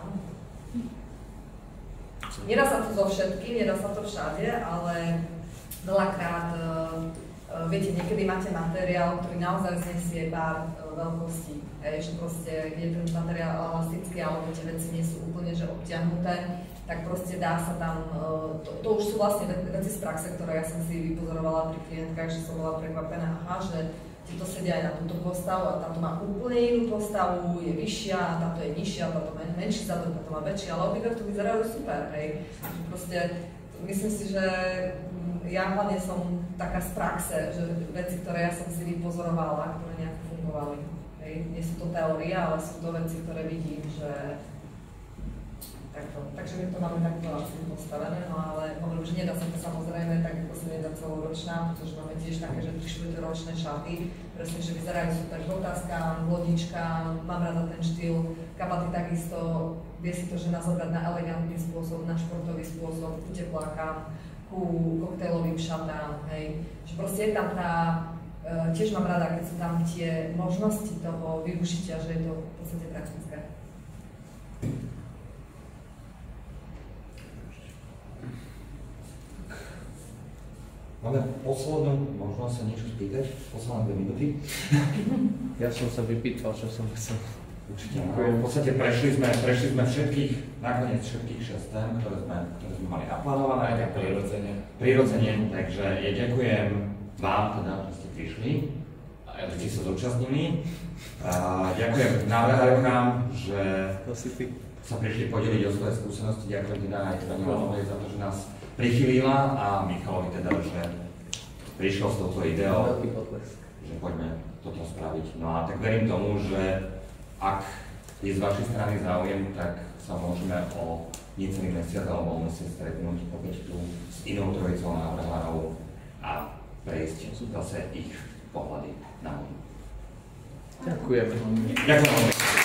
Nedá sa to zo všetkým, nedá sa to všade, ale veľakrát Uh, viete, niekedy máte materiál, ktorý naozaj znesie pár uh, veľkostí. Hej, že proste, keď je ten materiál elastický, alebo tie veci nie sú úplne že obťahnuté, tak proste dá sa tam, uh, to, to už sú vlastne veci z praxe, ktoré ja som si vypozorovala pri klientkách, že som bola prekvapená, aha, že tieto sedia aj na túto postavu a táto má úplne inú postavu, je vyššia, táto je nižšia, táto má menší zadok, táto má väčší, ale obidve to vyzerajú super, hej. Proste, myslím si, že ja hlavne som taká z praxe, že veci, ktoré ja som si vypozorovala, ktoré nejak fungovali. Hej. Nie sú to teórie, ale sú to veci, ktoré vidím, že takto. Takže my to máme takto asi postavené, no ale hovorím, že nedá sa to samozrejme tak, ako sa nedá celoročná, pretože máme tiež také, že tri štvrťročné šaty, presne, že vyzerajú super žltázka, lodička, mám rada ten štýl, kabaty takisto, vie si to žena zobrať na elegantný spôsob, na športový spôsob, ku teplákám, ku koktejlovým šatám, hej, že proste je tam tá, e, tiež mám rada, keď sú tam tie možnosti toho využitia, že je to v podstate praktické. Máme poslednú možnosť sa niečo spýtať, posledné dve minúty. Ja som sa vypýtal, čo som chcel. Určite. V podstate prešli sme, prešli sme všetkých, nakoniec všetkých šesť tém, ktoré sme, ktoré sme mali naplánované. Aj prirodzene. Prirodzene, takže ja ďakujem vám teda, že ste prišli a že ste sa zúčastnili. A ďakujem návrhárkám, že sa prišli podeliť o svoje skúsenosti. Ďakujem teda aj Pani Valovej za to, že nás prichylila a Michalovi teda, že prišiel s touto ideou, že poďme toto spraviť. No a tak verím tomu, že ak je z vašej strany záujem, tak sa môžeme o necelý mesiac alebo mesiac stretnúť opäť tu s inou trojicou návrhárov a prejsť zase ich pohľady na mňa. Ďakujem. Ďakujem.